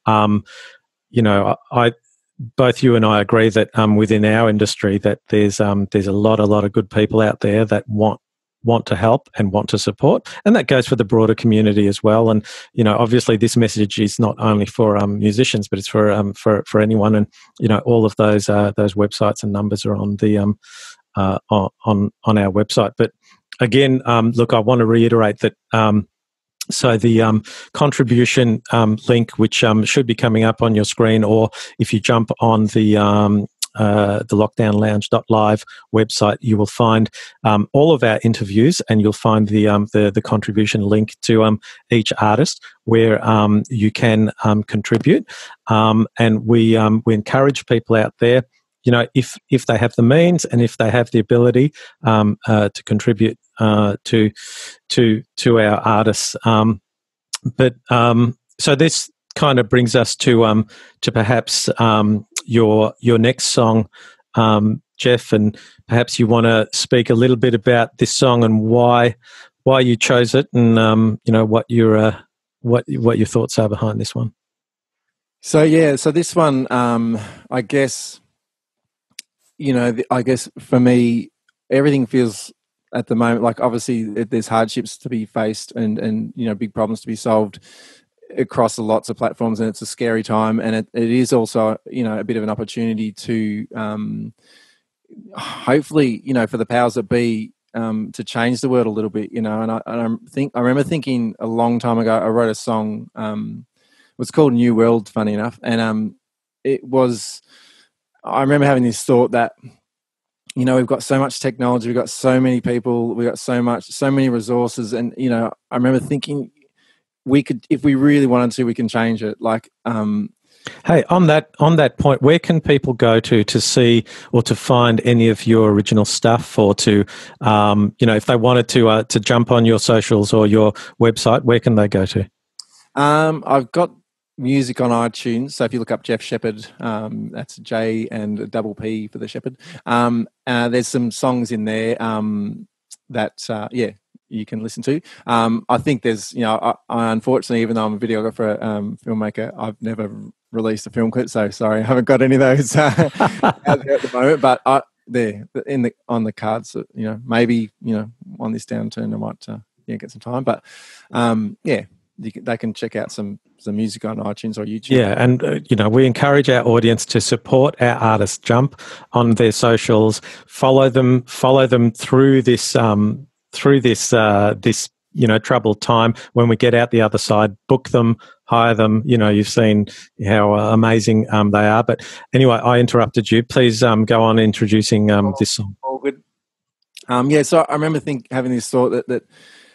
both you and I agree that within our industry that there's a lot of good people out there that want to help and want to support, and that goes for the broader community as well. And obviously, this message is not only for musicians, but it's for anyone. And all of those websites and numbers are on the on our website. But again, look, I want to reiterate that. So the contribution link, which should be coming up on your screen, or if you jump on the the lockdownlounge.live website, you will find all of our interviews, and you'll find the contribution link to each artist where you can contribute. And we encourage people out there, if they have the means and if they have the ability to contribute to our artists. So this kind of brings us to perhaps your next song, Jeff, and perhaps you want to speak a little bit about this song and why you chose it, and what your thoughts are behind this one. So this one, I guess, I guess for me, everything feels at the moment like, obviously there's hardships to be faced and big problems to be solved across lots of platforms, and it's a scary time, and it is also a bit of an opportunity to hopefully for the powers that be to change the world a little bit, and I remember thinking a long time ago, I wrote a song, it was called New World, funny enough, and I remember having this thought that we've got so much technology, we've got so many people, we've got so many resources, and I remember thinking, we could, if we really wanted to, we can change it. Hey, on that point, where can people go to see or to find any of your original stuff, or to, if they wanted to jump on your socials or your website, where can they go to? I've got music on iTunes, so if you look up Jeff Sheppard, that's J and a double P for the Shepherd. There's some songs in there that you can listen to. I think there's, I unfortunately, even though I'm a videographer, filmmaker, I've never released a film clip, so sorry, I haven't got any of those out there at the moment. But on the cards, maybe on this downturn I might get some time. But they can check out some music on iTunes or YouTube. Yeah, and we encourage our audience to support our artists. Jump on their socials, follow them through this troubled time. When we get out the other side, book them, hire them. You've seen how amazing they are. But anyway, I interrupted you. Please go on introducing this song. All good. So I remember having this thought that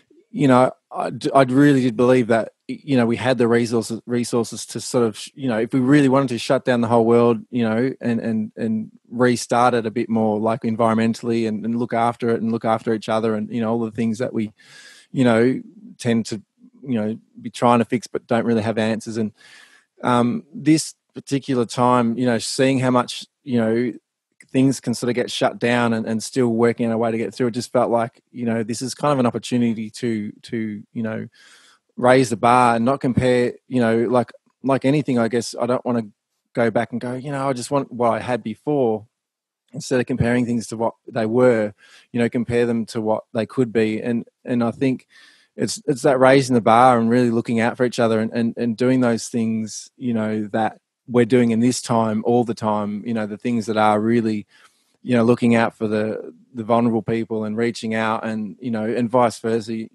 I really did believe that we had the resources to sort of if we really wanted to shut down the whole world, and restart it a bit more, like environmentally, and look after it and look after each other, and all the things that we tend to be trying to fix but don't really have answers. And this particular time, seeing how much things can sort of get shut down and still working out a way to get through, it just felt like this is kind of an opportunity to raise the bar and not compare, like anything. I guess I don't want to go back and go, I just want what I had before, instead of comparing things to what they were, compare them to what they could be. And I think it's that raising the bar and really looking out for each other and doing those things, that we're doing in this time all the time, the things that are really, looking out for the vulnerable people and reaching out, and vice versa,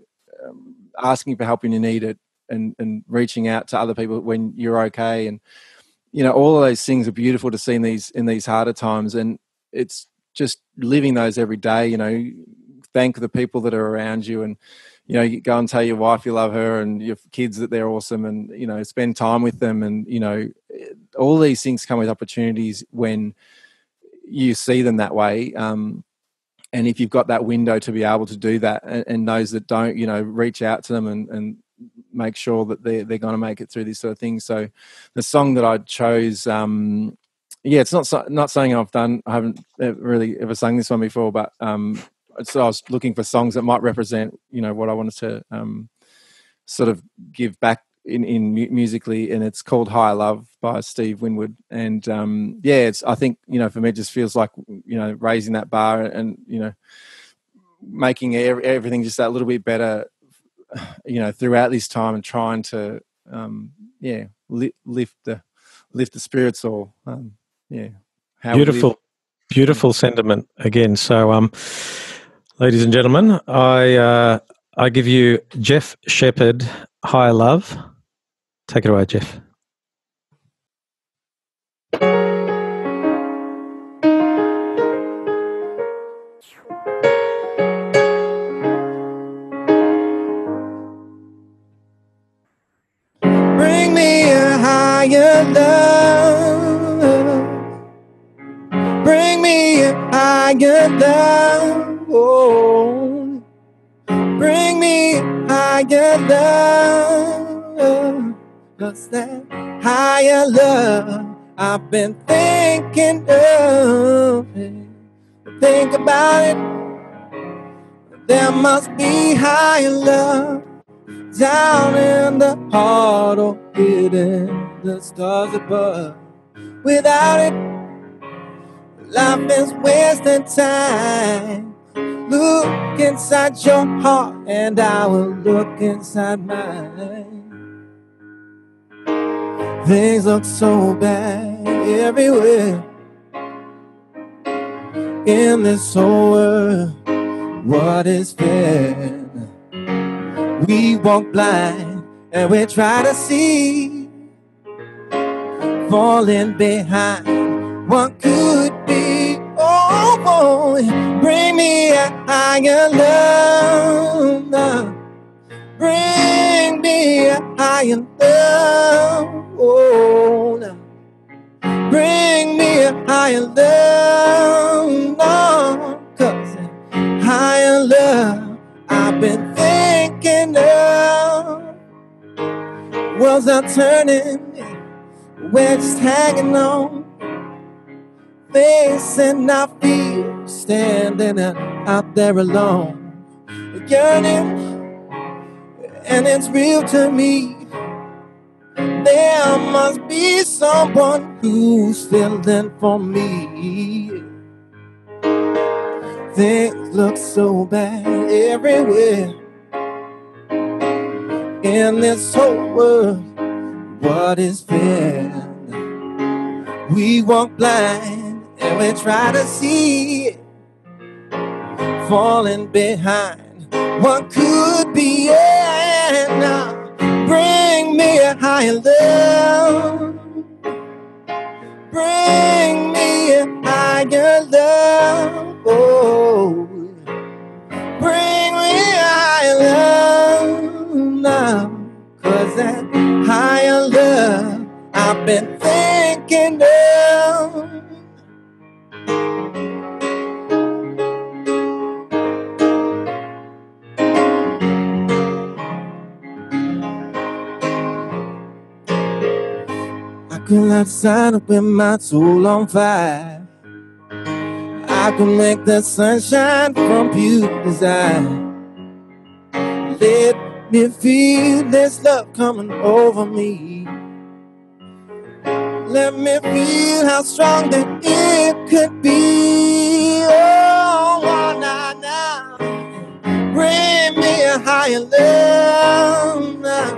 asking for help when you need it, and reaching out to other people when you're okay. And, all of those things are beautiful to see in these harder times. And it's just living those every day, thank the people that are around you, and, you go and tell your wife you love her and your kids that they're awesome, and, spend time with them. And, all these things come with opportunities when you see them that way. And if you've got that window to be able to do that, and those that don't, reach out to them and make sure that they're going to make it through this sort of thing. So the song that I chose, it's not something I've done. I haven't really ever sung this one before, but so I was looking for songs that might represent, what I wanted to sort of give back in musically, and it's called Higher Love by Steve Winwood. And it's, I think, for me, it just feels like, raising that bar and, making everything just that little bit better, throughout this time, and trying to lift the spirits, or beautiful sentiment again. So ladies and gentlemen, I give you Jeff Sheppard, Higher Love. Take it away, Jeff. higher love. Oh, bring me higher love. 'Cause that higher love I've been thinking of. Think about it. There must be higher love down in the heart or hidden the stars above. Without it, life is wasting time. Look inside your heart and I will look inside mine. Things look so bad everywhere in this whole world. What is fair? We walk blind and we try to see, falling behind what could be. Oh, boy, bring me a higher love. Bring me a higher love. Oh, no. Bring me a higher love. No, 'cause higher love I've been thinking of. Worlds are turning, we're just hanging on, facing our fears, standing out there alone, yearning, and it's real to me. There must be someone who's feeling for me. Things look so bad everywhere in this whole world. What is fair? We walk blind and we try to see it, falling behind what could be. And now bring me a higher love. Bring me a higher love. Oh, bring me a higher love now. 'Cause that higher love I've been thinking of. I could outside up with my soul on fire. I could make the sunshine from pure desire. Let me feel this love coming over me. Let me feel how strong that it could be. Oh, now, now. Bring me a higher love now.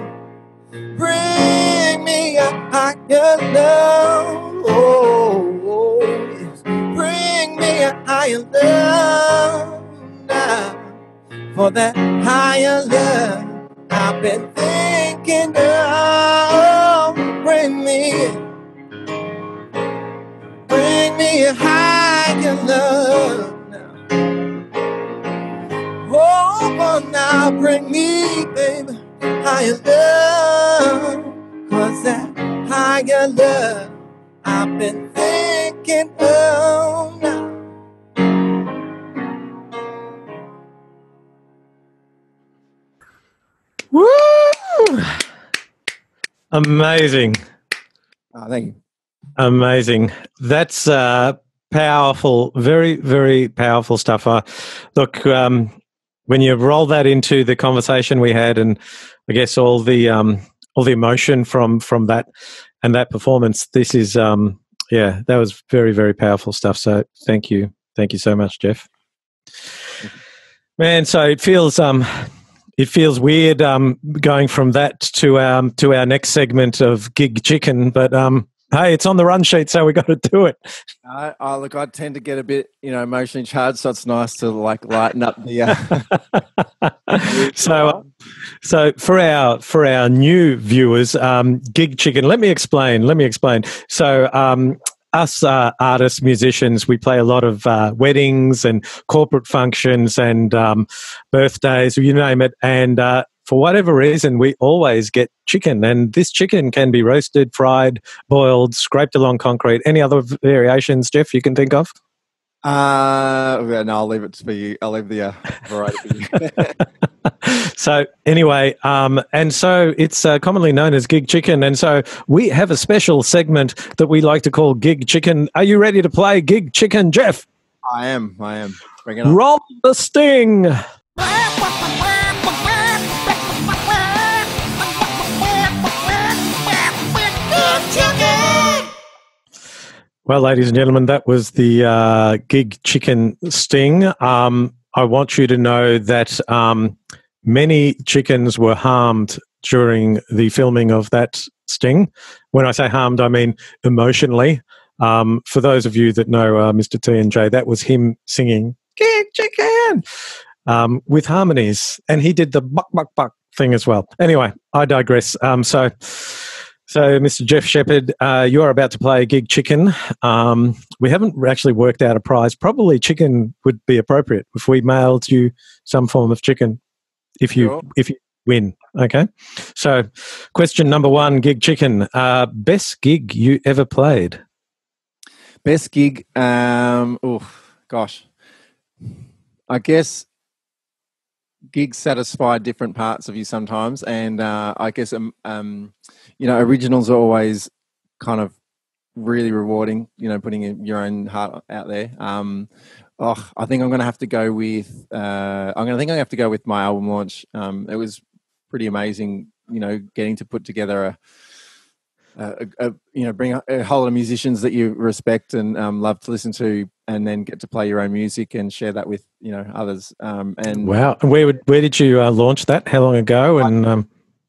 Bring me a higher love. Oh, yes. Bring me a higher love now. For that higher love I've been thinking of. Bring me a higher love now. Oh, but now bring me, baby, higher love. 'Cause that higher love I've been thinking of now. Woo! Amazing. Oh, thank you. Amazing. That's powerful, very, very powerful stuff. Look, when you roll that into the conversation we had, and I guess all the emotion from that and that performance, this is that was very, very powerful stuff. So thank you so much, Jeff. Man, so it feels weird going from that to our next segment of Gig Chicken, but hey, it's on the run sheet, so we got to do it. Look, I tend to get a bit, emotionally charged, so it's nice to lighten up the. So for our new viewers, Gig Chicken. Let me explain. So us artists, musicians, we play a lot of weddings and corporate functions and birthdays, you name it, and for whatever reason, we always get chicken, and this chicken can be roasted, fried, boiled, scraped along concrete. Any other variations, Jeff, you can think of? No, I'll leave it for you. I'll leave the variety for you. So anyway, and so it's commonly known as Gig Chicken, and so we have a special segment that we like to call Gig Chicken. Are you ready to play Gig Chicken, Jeff? I am. Bring it on. Roll the sting. Well, ladies and gentlemen, that was the Gig Chicken sting. I want you to know that many chickens were harmed during the filming of that sting. When I say harmed, I mean emotionally. For those of you that know Mr. T&J, that was him singing Gig Chicken with harmonies, and he did the buck, buck, buck thing as well. Anyway, I digress. So, Mr. Jeff Sheppard, you are about to play Gig Chicken. We haven't actually worked out a prize. Probably chicken would be appropriate if we mailed you some form of chicken if you win. Okay. So, question number one, Gig Chicken. Best gig you ever played? Best gig? Gosh. I guess gigs satisfy different parts of you sometimes, and I guess originals are always kind of really rewarding. Putting your own heart out there. I think I'm going to have to go with. I have to go with my album launch. It was pretty amazing. Getting to put together bring a whole lot of musicians that you respect and love to listen to, and then get to play your own music and share that with others. And wow, where did you launch that? How long ago? And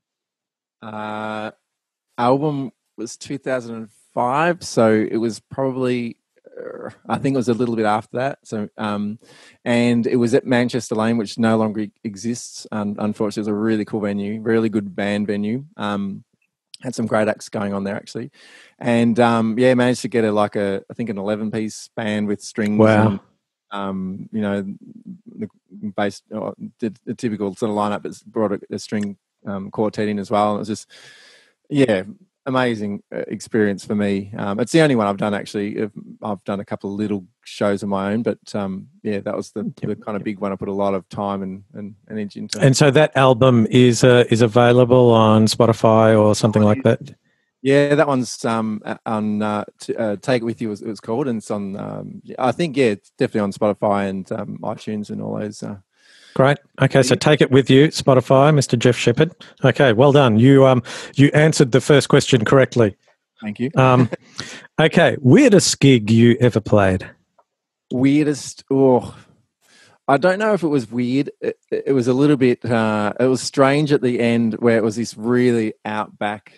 album was 2005, so it was probably I think it was a little bit after that. So and it was at Manchester Lane, which no longer exists. Unfortunately, it was a really cool venue, really good band venue. Had some great acts going on there actually, and managed to get I think an 11-piece band with strings. Wow. And, the bass did the typical sort of lineup, but brought a string quartet in as well. And it was just amazing experience for me. It's the only one I've done actually. I've done a couple of little shows of my own, but that was the kind of big one. I put a lot of time and energy into. And so that album is available on Spotify or something like that. Yeah, that one's on Take It With You. It was called, and it's on. I think it's definitely on Spotify and iTunes and all those. Great. Okay, so Take It With You, Spotify, Mr. Jeff Sheppard. Okay, well done. You answered the first question correctly. Thank you. Okay, weirdest gig you ever played? Weirdest? I don't know if it was weird. It was a little bit. It was strange at the end, where it was this really outback,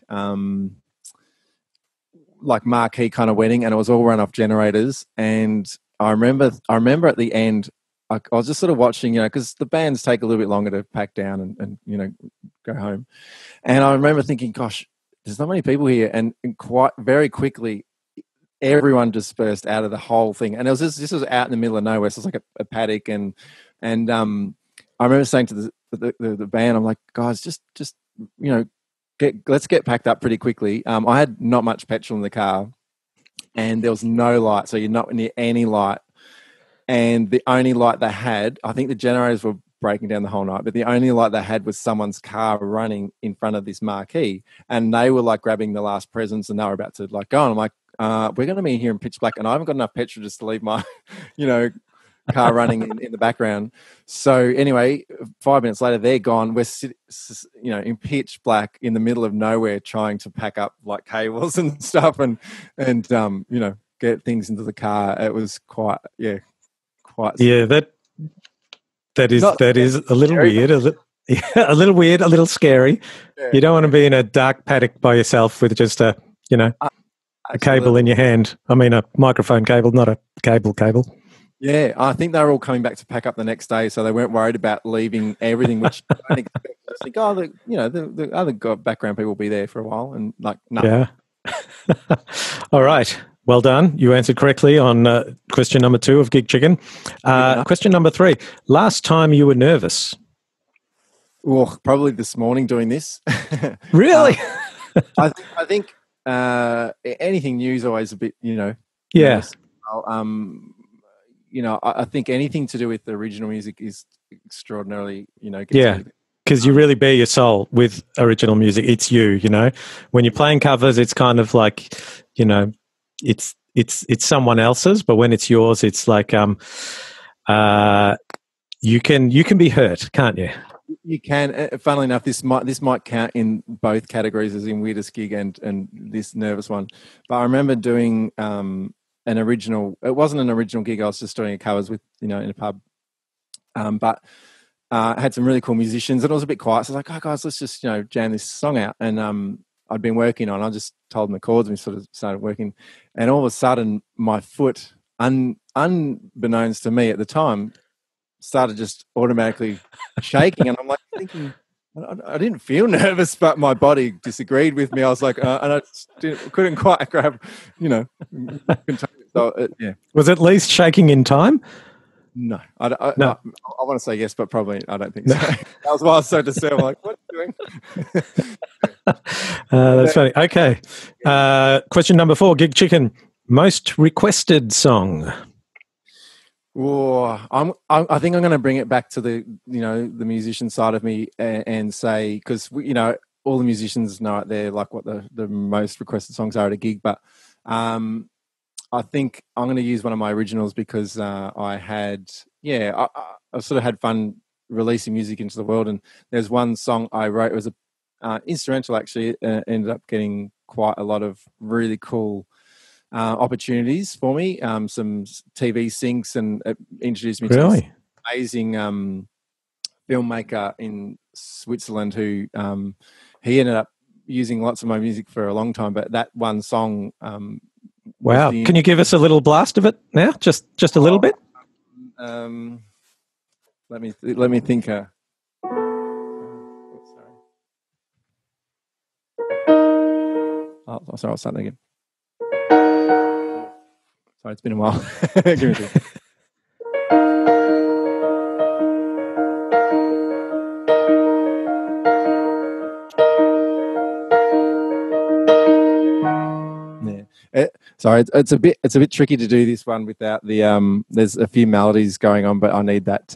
like marquee kind of wedding, and it was all run off generators. And I remember at the end, I was just sort of watching, because the bands take a little bit longer to pack down and go home. And I remember thinking, gosh, there's not many people here, and quite very quickly, everyone dispersed out of the whole thing. And this was out in the middle of nowhere, so it was like a paddock. And I remember saying to the band, I'm like, guys, just let's get packed up pretty quickly. I had not much petrol in the car, and there was no light, so you're not near any light. And the only light they had, I think the generators were breaking down the whole night, but the only light they had was someone's car running in front of this marquee, and they were like grabbing the last presents, and they were about to like go. And I'm like, we're going to be here in pitch black, and I haven't got enough petrol just to leave my, car running in the background. So anyway, 5 minutes later, they're gone. We're in pitch black in the middle of nowhere, trying to pack up like cables and stuff, and get things into the car. It was quite. That is a little scary. Weird, a little weird, a little scary. Yeah. You don't want to be in a dark paddock by yourself with just a cable in your hand. I mean, a microphone cable, not a cable. Yeah, I think they were all coming back to pack up the next day, so they weren't worried about leaving everything. Which I don't expect. I think, the other background people will be there for a while, and like, no. Yeah. All right. Well done. You answered correctly on question number 2 of Gig Chicken. Question number 3. Last time you were nervous? Well, probably this morning doing this. Really? I think anything new is always a bit, Yeah. I think anything to do with the original music is extraordinarily, gets Yeah. me. Because you really bare your soul with original music. It's you, When you're playing covers, it's kind of like, it's someone else's, but when it's yours, it's like you can be hurt, can't you? You can. Funnily enough, this might count in both categories, as in weirdest gig and this nervous one. But I remember doing an original. It wasn't an original gig. I was just doing a covers with in a pub. But I had some really cool musicians, and it was a bit quiet. So I was like, "Oh, guys, let's just jam this song out." And I'd been working on. I just told them the chords, and we sort of started working. And all of a sudden, my foot, unbeknownst to me at the time, started just automatically shaking, and I'm like thinking, I didn't feel nervous, but my body disagreed with me. I was like, and I just couldn't quite grab, contain it. So, yeah. Was it at least shaking in time? No, No. I want to say yes, but probably I don't think so. That was why I was so disturbed. I'm like, what are you doing? That's funny. Okay. Question number 4, Gig Chicken. Most requested song. Oh, I think I'm going to bring it back to the the musician side of me and say, because all the musicians know out there like what the most requested songs are at a gig, but I think I'm going to use one of my originals because I sort of had fun releasing music into the world, and there's one song I wrote. It was a instrumental actually. Ended up getting quite a lot of really cool opportunities for me, some TV syncs, and it introduced me to this amazing filmmaker in Switzerland who he ended up using lots of my music for a long time, but that one song wow. Can you give us a little blast of it now? Just a little bit? Let me think. Sorry, I'll start again. Sorry, it's been a while. Give me a second. Sorry, it's a bit tricky to do this one without the there's a few melodies going on, but I need that.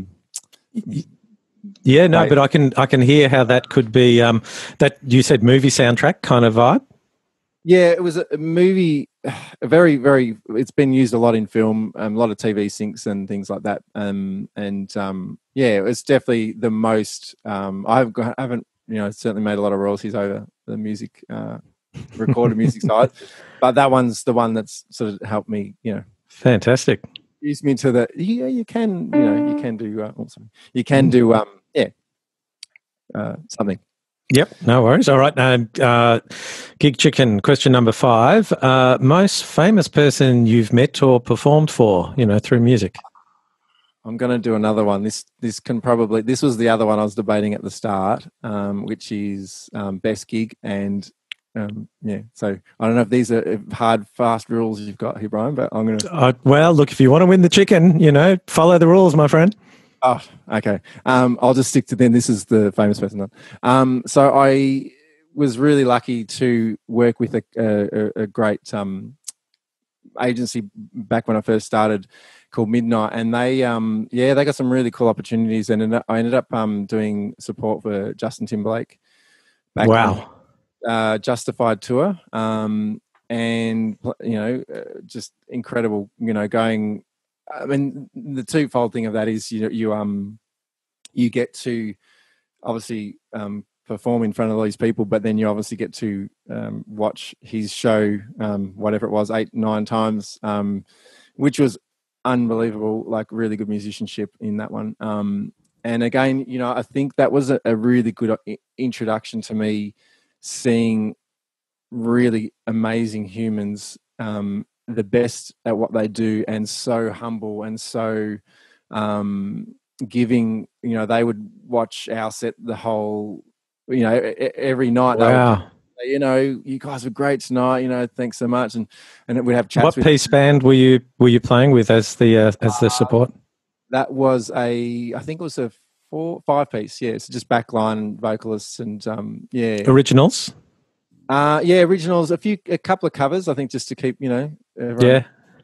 Yeah, no, but I can hear how that could be that you said movie soundtrack kind of vibe. Yeah, it was a movie. A very, very. It's been used a lot in film, a lot of TV syncs and things like that. Yeah, it's definitely the most. I haven't certainly made a lot of royalties over the music. Recorded music side, but that one's the one that's sort of helped me, fantastic. Use me to the you can do something. Yep, no worries. All right, Gig Chicken. Question number 5: most famous person you've met or performed for, through music. I'm going to do another one. This was the other one I was debating at the start, which is best gig and. So I don't know if these are hard, fast rules you've got here, Brian, but I'm going to... well, look, if you want to win the chicken, follow the rules, my friend. Oh, okay. I'll just stick to them. This is the famous person. So I was really lucky to work with a great agency back when I first started called Midnight, and they got some really cool opportunities, and I ended up doing support for Justin Timberlake back wow. Justified tour, and just incredible. Going, I mean, the twofold thing of that is you get to obviously perform in front of all these people, but then you obviously get to watch his show, whatever it was, 8-9 times, which was unbelievable. Like really good musicianship in that one. And again, I think that was a really good introduction to me. Seeing really amazing humans, the best at what they do, and so humble and so giving. They would watch our set the whole, every night. Wow. They would say, you guys were great tonight. Thanks so much, and we'd have chats. What piece band were you playing with as the support? That was I think it was a 4-5 piece. Yeah, it's just backline vocalists and originals. Originals. A couple of covers, I think, just to keep everyone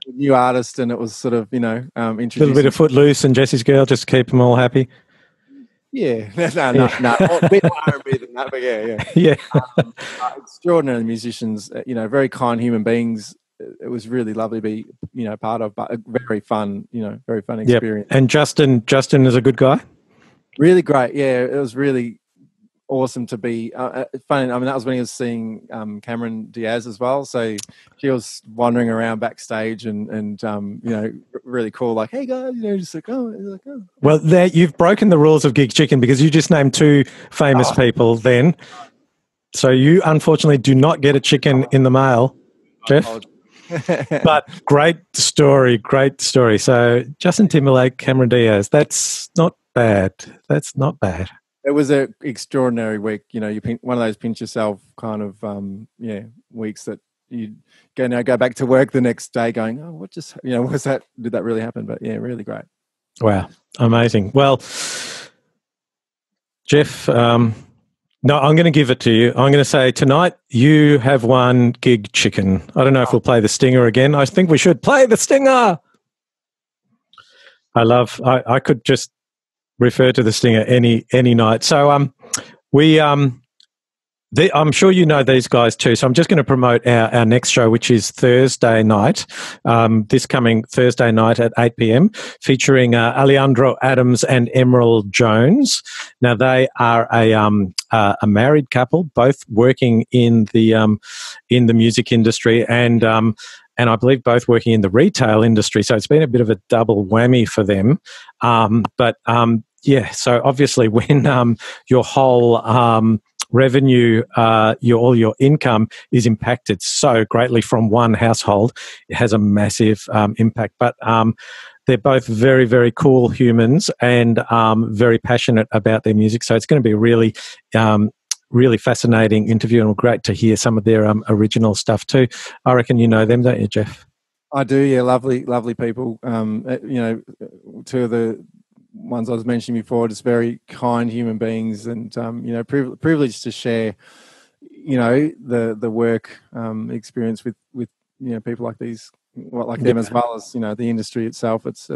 new artist, and it was sort of, A little bit introducing. of Footloose and Jesse's Girl, just to keep them all happy. Yeah, no, a bit more R&B than that, but yeah. Yeah. Extraordinary musicians, very kind human beings. It was really lovely to be, part of, but a very fun, very fun experience. Yep. And Justin is a good guy? Really great. Yeah, it was really awesome to be funny. I mean, that was when he was seeing Cameron Diaz as well. So she was wandering around backstage and really cool. Like, hey guys, just like, oh. Well, you've broken the rules of Gig Chicken because you just named two famous people. Then, so you unfortunately do not get a chicken in the mail, Jeff. But great story. So Justin Timberlake, Cameron Diaz. That's not bad. It was an extraordinary week. You one of those pinch yourself kind of weeks that you go back to work the next day going, oh, what just was that? Did that really happen? But yeah, really great. Wow, amazing. Well, Jeff, no, I'm going to give it to you. I'm going to say tonight you have won Gig Chicken. I don't know if we'll play the stinger again. I think we should play the stinger. I could just refer to the stinger any night. So I'm sure you know these guys too. So I'm just going to promote our next show, which is Thursday night, this coming Thursday night at 8 p.m, featuring Alejandro Adams and Emerald Jones. Now they are a married couple, both working in the music industry and I believe both working in the retail industry. So it's been a bit of a double whammy for them. So obviously when your whole revenue, all your income is impacted so greatly from one household, it has a massive impact. But they're both very, very cool humans and very passionate about their music. So it's going to be a really fascinating interview, and great to hear some of their original stuff too. I reckon you know them, don't you, Jeff? I do, yeah. Lovely people. Two of the ones I was mentioning before, just very kind human beings, and privileged to share, the work experience with people like these, them, as well as the industry itself. It's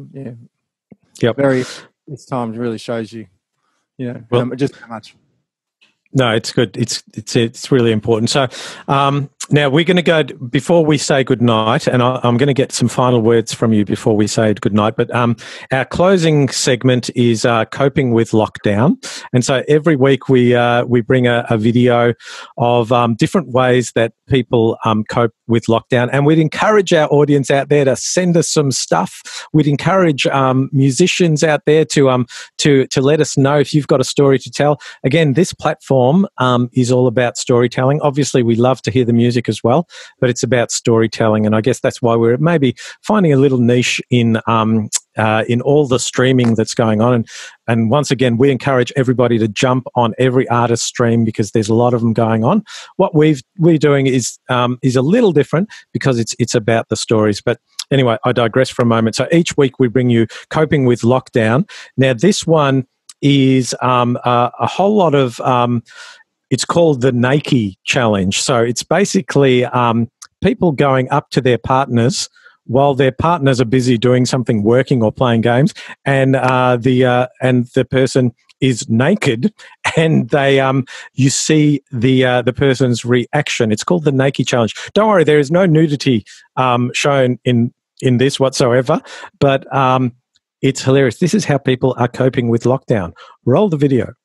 Yep. This time really shows you, just how much. No, it's good. It's really important. So now we're going to go, before we say goodnight, and I'm going to get some final words from you before we say goodnight, but our closing segment is coping with lockdown. And so every week we bring a video of different ways that people cope with lockdown. And we'd encourage our audience out there to send us some stuff. We'd encourage musicians out there to let us know if you've got a story to tell. Again, this platform is all about storytelling. Obviously, we love to hear the music as well, but it's about storytelling, and I guess that's why we're maybe finding a little niche in all the streaming that's going on. And once again, we encourage everybody to jump on every artist stream because there's a lot of them going on. What we're doing is a little different because it's about the stories. But anyway, I digress for a moment. So each week we bring you Coping with Lockdown. Now this one is a whole lot of it's called the Nike Challenge. So it's basically people going up to their partners while their partners are busy doing something, working or playing games, and the person is naked, and they you see the person's reaction. It's called the Nike Challenge. Don't worry, there is no nudity shown in this whatsoever, but it's hilarious. This is how people are coping with lockdown. Roll the video.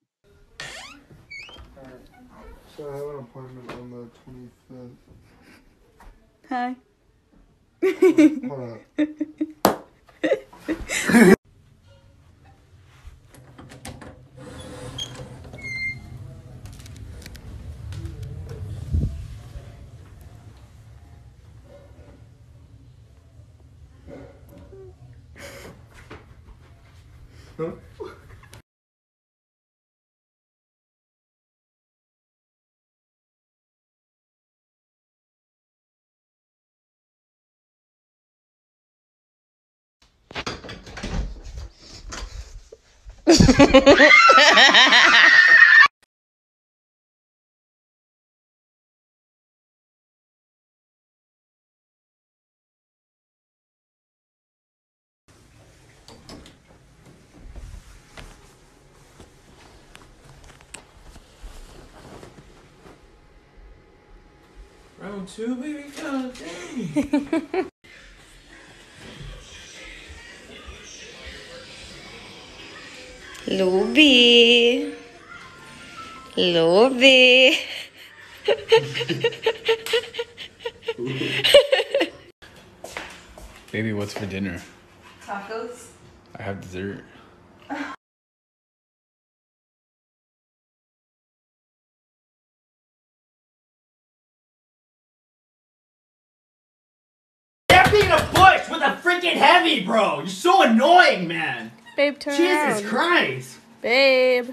So I have an appointment on the 25th. Hi. Hold up. Huh? Round 2, baby, God dang. Luby. Luby. Baby, what's for dinner? Tacos. I have dessert. Stop being a bush with a freaking heavy, bro. You're so annoying, man. Babe, turn Jesus around. Christ. Babe.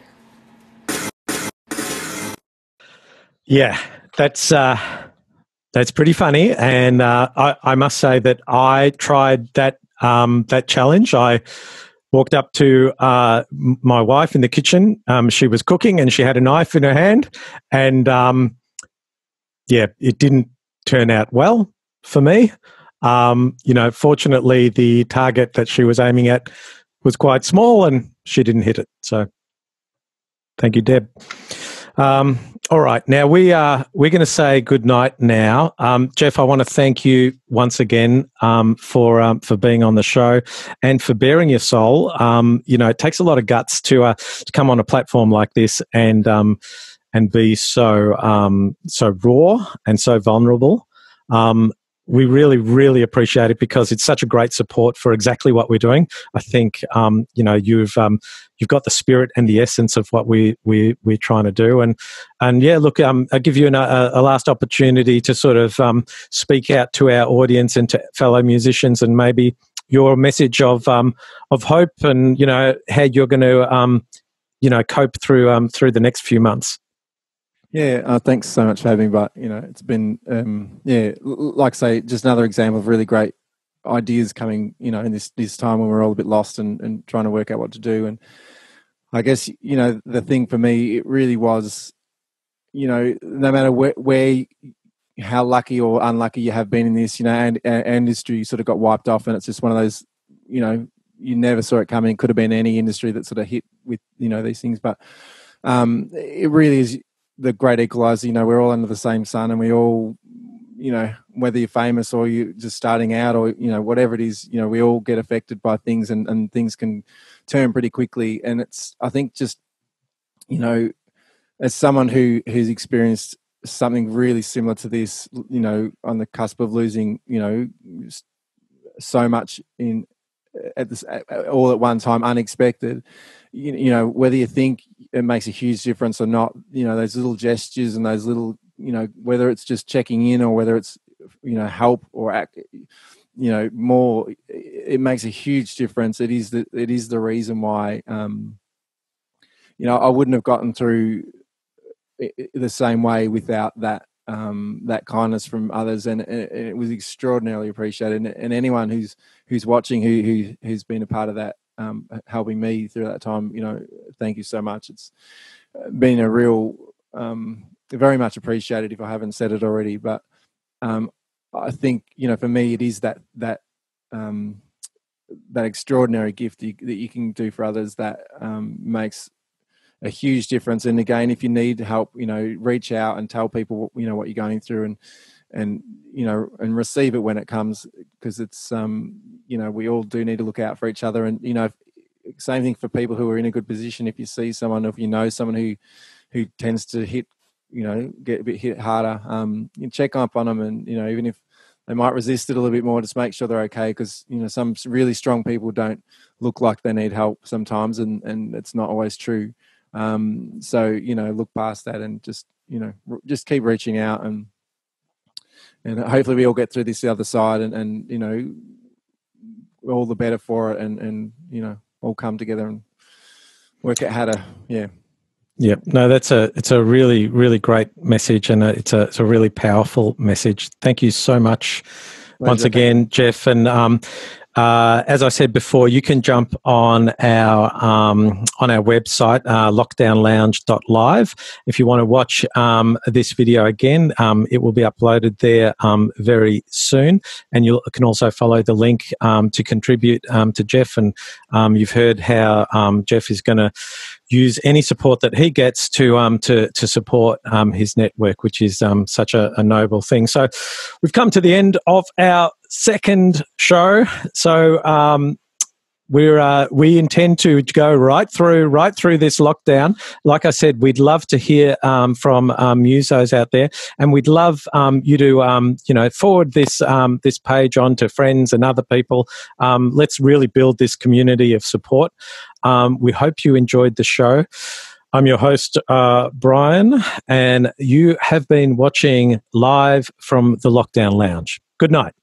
Yeah, that's pretty funny, and I must say that I tried that that challenge. I walked up to my wife in the kitchen. She was cooking, and she had a knife in her hand, and yeah, it didn't turn out well for me. Fortunately, the target that she was aiming at was quite small, and she didn't hit it. So, thank you, Deb. All right, now we're going to say good night now. Jeff, I want to thank you once again for being on the show and for bearing your soul. It takes a lot of guts to come on a platform like this and be so raw and so vulnerable. We really, really appreciate it because it's such a great support for exactly what we're doing. I think you've got the spirit and the essence of what we're trying to do. And yeah, look, I'll give you a last opportunity to sort of speak out to our audience and to fellow musicians, and maybe your message of hope, and how you're going to cope through the next few months. Yeah, thanks so much for having me. But it's been like I say, just another example of really great ideas coming. In this time when we're all a bit lost and trying to work out what to do. And I guess the thing for me, it really was, no matter where how lucky or unlucky you have been in this, and industry sort of got wiped off, and it's just one of those, you never saw it coming. It could have been any industry that sort of hit with these things, but it really is the great equalizer. We're all under the same sun, and we all, whether you're famous or you're just starting out, or whatever it is, we all get affected by things, and things can turn pretty quickly. And it's, I think, just as someone who's experienced something really similar to this, on the cusp of losing so much all at one time, unexpected, whether you think it makes a huge difference or not, those little gestures and those little, whether it's just checking in or whether it's, help or act, more, it makes a huge difference. It is the reason why, I wouldn't have gotten through the same way without that, that kindness from others, and it was extraordinarily appreciated. And anyone who's watching, who's been a part of that, helping me through that time, thank you so much. It's been a real, very much appreciated if I haven't said it already. But I think, for me, it is that extraordinary gift that you can do for others that makes a huge difference. And again, if you need help, reach out and tell people, what you're going through, and receive it when it comes, because it's, we all do need to look out for each other. And, same thing for people who are in a good position. If you see someone, or if you know someone who tends to hit, get a bit hit harder, you check up on them, and, even if they might resist it a little bit more, just make sure they're okay. Because, some really strong people don't look like they need help sometimes, and it's not always true. So, look past that and just, just keep reaching out, and hopefully we all get through this the other side, and we're all the better for it, and all come together and work out how to, Yeah, no, it's a really, really great message, and it's a really powerful message. Thank you so much once again, Jeff. And as I said before, you can jump on our website, lockdownlounge.live. If you want to watch this video again, it will be uploaded there very soon. And you can also follow the link to contribute to Jeff. And you've heard how Jeff is going to use any support that he gets to support his network, which is such a noble thing. So we've come to the end of our second show. So we intend to go right through this lockdown. Like I said, we'd love to hear from musos out there, and we'd love you to forward this page on to friends and other people. Let's really build this community of support. We hope you enjoyed the show. I'm your host, Brian, and you have been watching live from the Lockdown Lounge. Good night.